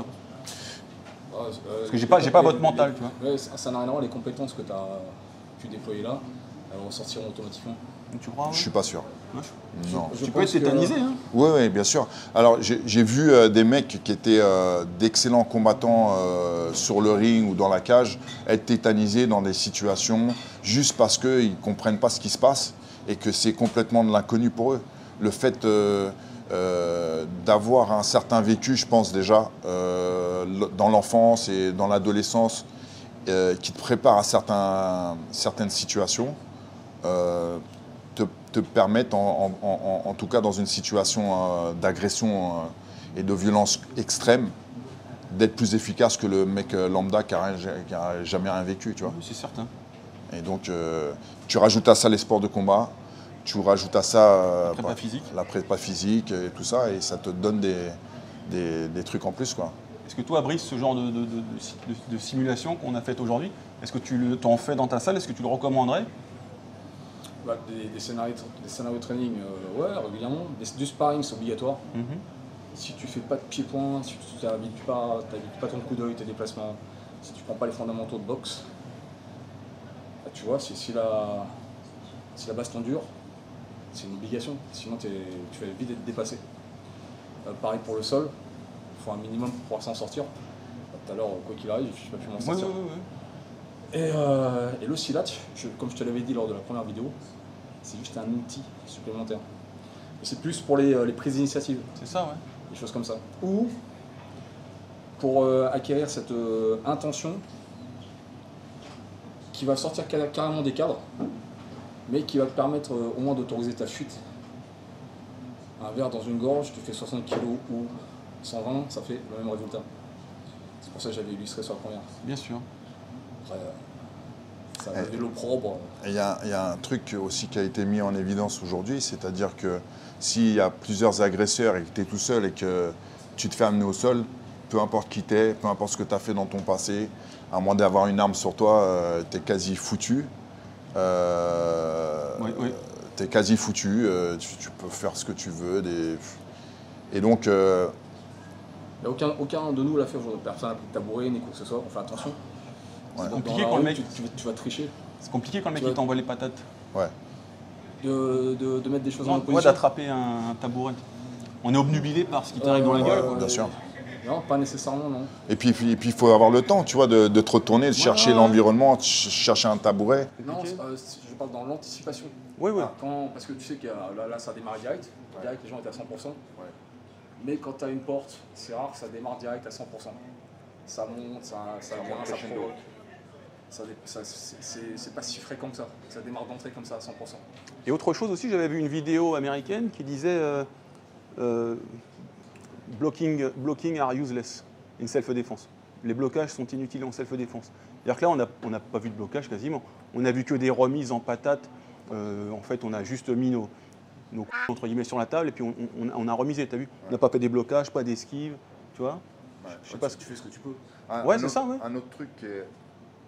Ah, euh, Parce que j'ai pas, pas votre mental, les, tu vois. Ouais, ça n'a rien à voir, les compétences que tu as pu déployer là, elles ressortiront automatiquement. Tu crois, ouais. Je suis pas sûr. Ouais. Non. Je tu peux être tétanisé. Hein. Oui, oui, bien sûr. Alors, j'ai vu euh, des mecs qui étaient euh, d'excellents combattants euh, sur le ring ou dans la cage être tétanisés dans des situations juste parce qu'ils ne comprennent pas ce qui se passe et que c'est complètement de l'inconnu pour eux. Le fait euh, euh, d'avoir un certain vécu, je pense déjà, euh, dans l'enfance et dans l'adolescence, euh, qui te prépare à certains, certaines situations, euh, te, te permettent, en, en, en, en tout cas dans une situation euh, d'agression euh, et de violence extrême, d'être plus efficace que le mec lambda qui n'a jamais rien vécu, tu vois. Oui, c'est certain. Et donc, euh, tu rajoutes à ça les sports de combat, tu rajoutes à ça euh, la prépa bah, physique, la prépa physique et tout ça, et ça te donne des, des, des trucs en plus, quoi. Est-ce que toi, Brice, ce genre de, de, de, de, de simulation qu'on a faite aujourd'hui, est-ce que tu t'en fais dans ta salle? Est-ce que tu le recommanderais? Bah, des, des, scénarios, des scénarios de training, euh, ouais, régulièrement. Des, du sparring, c'est obligatoire. Mm-hmm. Si tu fais pas de pied-point, si tu n'habitues pas, pas ton coup d'œil, tes déplacements, si tu prends pas les fondamentaux de boxe, bah, tu vois, si, si, la, si la baston dure, c'est une obligation. Sinon, tu vas vite être dépassé. Euh, pareil pour le sol, il faut un minimum pour pouvoir s'en sortir. Tout à l'heure, quoi qu'il arrive, je ne sais pas plus m'en sortir. Ouais, ouais, ouais. Et, euh, et le silat, je, comme je te l'avais dit lors de la première vidéo, c'est juste un outil supplémentaire. C'est plus pour les, les prises d'initiative. C'est ça, ouais. Des choses comme ça. Ou pour euh, acquérir cette euh, intention qui va sortir carrément des cadres mais qui va te permettre euh, au moins d'autoriser ta fuite. Un verre dans une gorge, tu fais soixante kilos ou cent vingt, ça fait le même résultat. C'est pour ça que j'avais illustré sur la première. Bien sûr. Après, ça va vélo propre. Il y, y a un truc aussi qui a été mis en évidence aujourd'hui, c'est-à-dire que s'il y a plusieurs agresseurs et que tu es tout seul et que tu te fais amener au sol, peu importe qui t'es, peu importe ce que tu as fait dans ton passé, à moins d'avoir une arme sur toi, euh, tu es quasi foutu. Euh, oui, oui. Tu es quasi foutu, euh, tu, tu peux faire ce que tu veux. Des... Et donc... Euh... Il n'y a aucun, aucun de nous l'a fait aujourd'hui. Personne n'a pris de tabouret ni quoi que ce soit. On fait attention. C'est ouais. compliqué quand le mec... Tu, tu, tu vas tricher. C'est compliqué quand le mec il t'envoie les patates. Ouais. De, de, de mettre des choses non, en opposition. Ouais, d'attraper un, un tabouret. On est obnubilé par ce qui t'arrive euh, dans la gueule. Ouais, bien sûr. Non, pas nécessairement, non. Et puis, puis, puis il faut avoir le temps, tu vois, de, de te retourner, de ouais, chercher ouais. l'environnement, de chercher un tabouret. Non, euh, je parle dans l'anticipation. Oui, oui. Ah, quand, parce que tu sais que là, là, ça démarre direct. Ouais. Direct, les gens étaient à cent pour cent. Ouais. Mais quand tu as une porte, c'est rare que ça démarre direct à cent pour cent. Ça monte, ça, ça, ça vient, ça provoque. Ça, ça, c'est pas si fréquent que ça. Ça démarre d'entrée comme ça à cent pour cent. Et autre chose aussi, j'avais vu une vidéo américaine qui disait euh, euh, blocking, blocking are useless in self-défense. Les blocages sont inutiles en self-défense. C'est-à-dire que là, on n'a pas vu de blocage quasiment. On a vu que des remises en patates. Euh, en fait, on a juste mis nos, nos entre guillemets sur la table et puis on, on, on a remisé, t'as vu? On n'a pas fait des blocages, pas d'esquive, tu vois? Ouais, je sais pas ce que tu fais ce que tu peux. Un, ouais, un c'est autre, ça, ouais. Un autre truc qui est...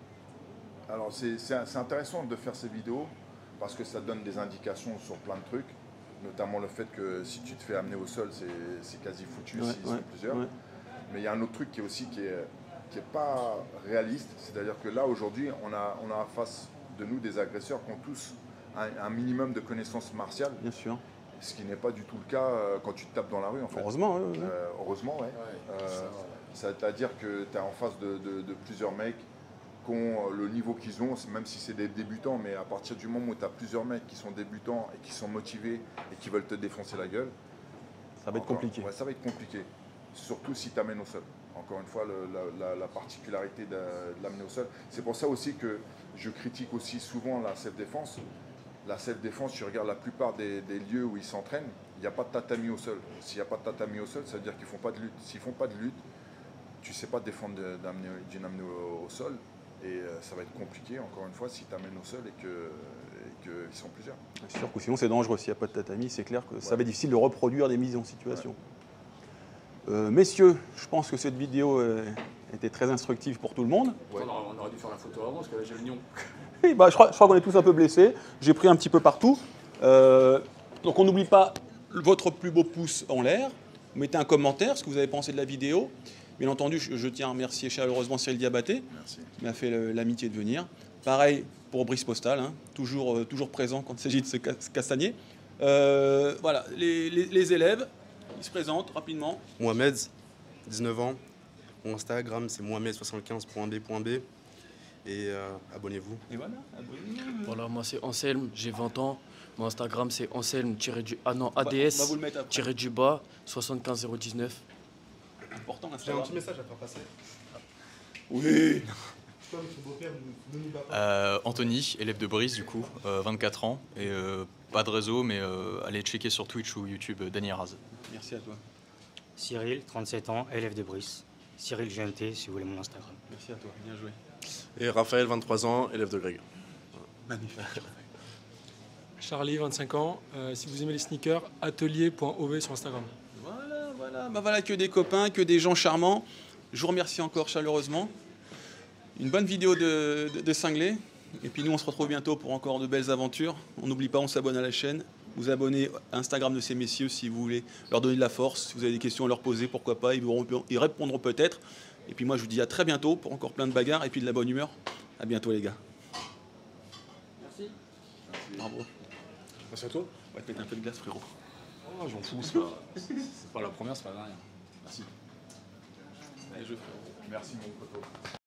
Alors, c'est intéressant de faire ces vidéos parce que ça donne des indications sur plein de trucs, notamment le fait que si tu te fais amener au sol, c'est quasi foutu ouais, s'ils ouais, sont plusieurs. Ouais. Mais il y a un autre truc qui est aussi qui est, qui est pas réaliste, c'est-à-dire que là, aujourd'hui, on a, on a en face de nous des agresseurs qui ont tous un, un minimum de connaissances martiales. Bien sûr. Ce qui n'est pas du tout le cas euh, quand tu te tapes dans la rue, en fait. Heureusement, oui. Ouais. Euh, heureusement, ouais. ouais euh, C'est-à-dire que tu es en face de, de, de plusieurs mecs qui ont le niveau qu'ils ont, même si c'est des débutants, mais à partir du moment où tu as plusieurs mecs qui sont débutants et qui sont motivés et qui veulent te défoncer la gueule, ça va être encore, compliqué. Ouais, ça va être compliqué. Surtout si tu amènes au sol. Encore une fois, le, la, la, la particularité de, de l'amener au sol. C'est pour ça aussi que je critique aussi souvent la self-défense. La self-défense, tu regardes la plupart des, des lieux où ils s'entraînent, il n'y a pas de tatami au sol. S'il n'y a pas de tatami au sol, ça veut dire qu'ils ne font pas de lutte. S'ils ne font pas de lutte, tu ne sais pas défendre d'une amenée au, au sol. Et euh, ça va être compliqué, encore une fois, si tu amènes au sol et qu'ils que sont plusieurs. C'est sûr que sinon c'est dangereux. S'il n'y a pas de tatami, c'est clair que ouais. ça va être difficile de reproduire des mises en situation. Ouais. Euh, messieurs, je pense que cette vidéo euh, était très instructive pour tout le monde. Ouais. On aurait dû faire la photo avant, parce que là j'ai le nion. Oui, bah, je crois, je crois qu'on est tous un peu blessés. J'ai pris un petit peu partout. Euh, donc on n'oublie pas votre plus beau pouce en l'air. Mettez un commentaire, ce que vous avez pensé de la vidéo. Bien entendu, je, je tiens à remercier chaleureusement Cyril Diabaté, Merci. qui m'a fait l'amitié de venir. Pareil pour Brice Postal, hein, toujours, euh, toujours présent quand il s'agit de se castagner. Euh, voilà, les, les, les élèves, ils se présentent rapidement. Mohamed, dix-neuf ans. Mon Instagram, c'est mohamed soixante-quinze point b point b. Et euh, abonnez-vous. Et voilà, abonnez-vous. Voilà, moi c'est Anselme, j'ai vingt ans. Mon Instagram, c'est Anselme, du, ah non, A D S, tiré du bas, soixante-quinze zéro dix-neuf. Important, j'ai un petit message à faire passer. Oui. euh, Anthony, élève de Brice du coup, euh, vingt-quatre ans, et euh, pas de réseau, mais euh, allez checker sur Twitch ou YouTube euh, Dany Arras. Merci à toi. Cyril, trente-sept ans, élève de Brice. Cyril G M T, si vous voulez mon Instagram. Merci à toi, bien joué. Et Raphaël, vingt-trois ans, élève de Greg. Magnifique. Charlie, vingt-cinq ans, euh, si vous aimez les sneakers, atelier point o v sur Instagram. Voilà, voilà, bah voilà, que des copains, que des gens charmants. Je vous remercie encore chaleureusement. Une bonne vidéo de, de, de cinglé. Et puis nous, on se retrouve bientôt pour encore de belles aventures. On n'oublie pas, on s'abonne à la chaîne. Vous abonnez à Instagram de ces messieurs si vous voulez leur donner de la force. Si vous avez des questions à leur poser, pourquoi pas, ils, vous, ils répondront peut-être. Et puis moi, je vous dis à très bientôt pour encore plein de bagarres et puis de la bonne humeur. À bientôt les gars. Merci. Bravo. Merci à toi. On va te mettre un peu de glace, frérot. Oh, j'en fous, c'est pas, pas la première, c'est pas la dernière. Merci. Allez, je, frérot. Merci mon poteau.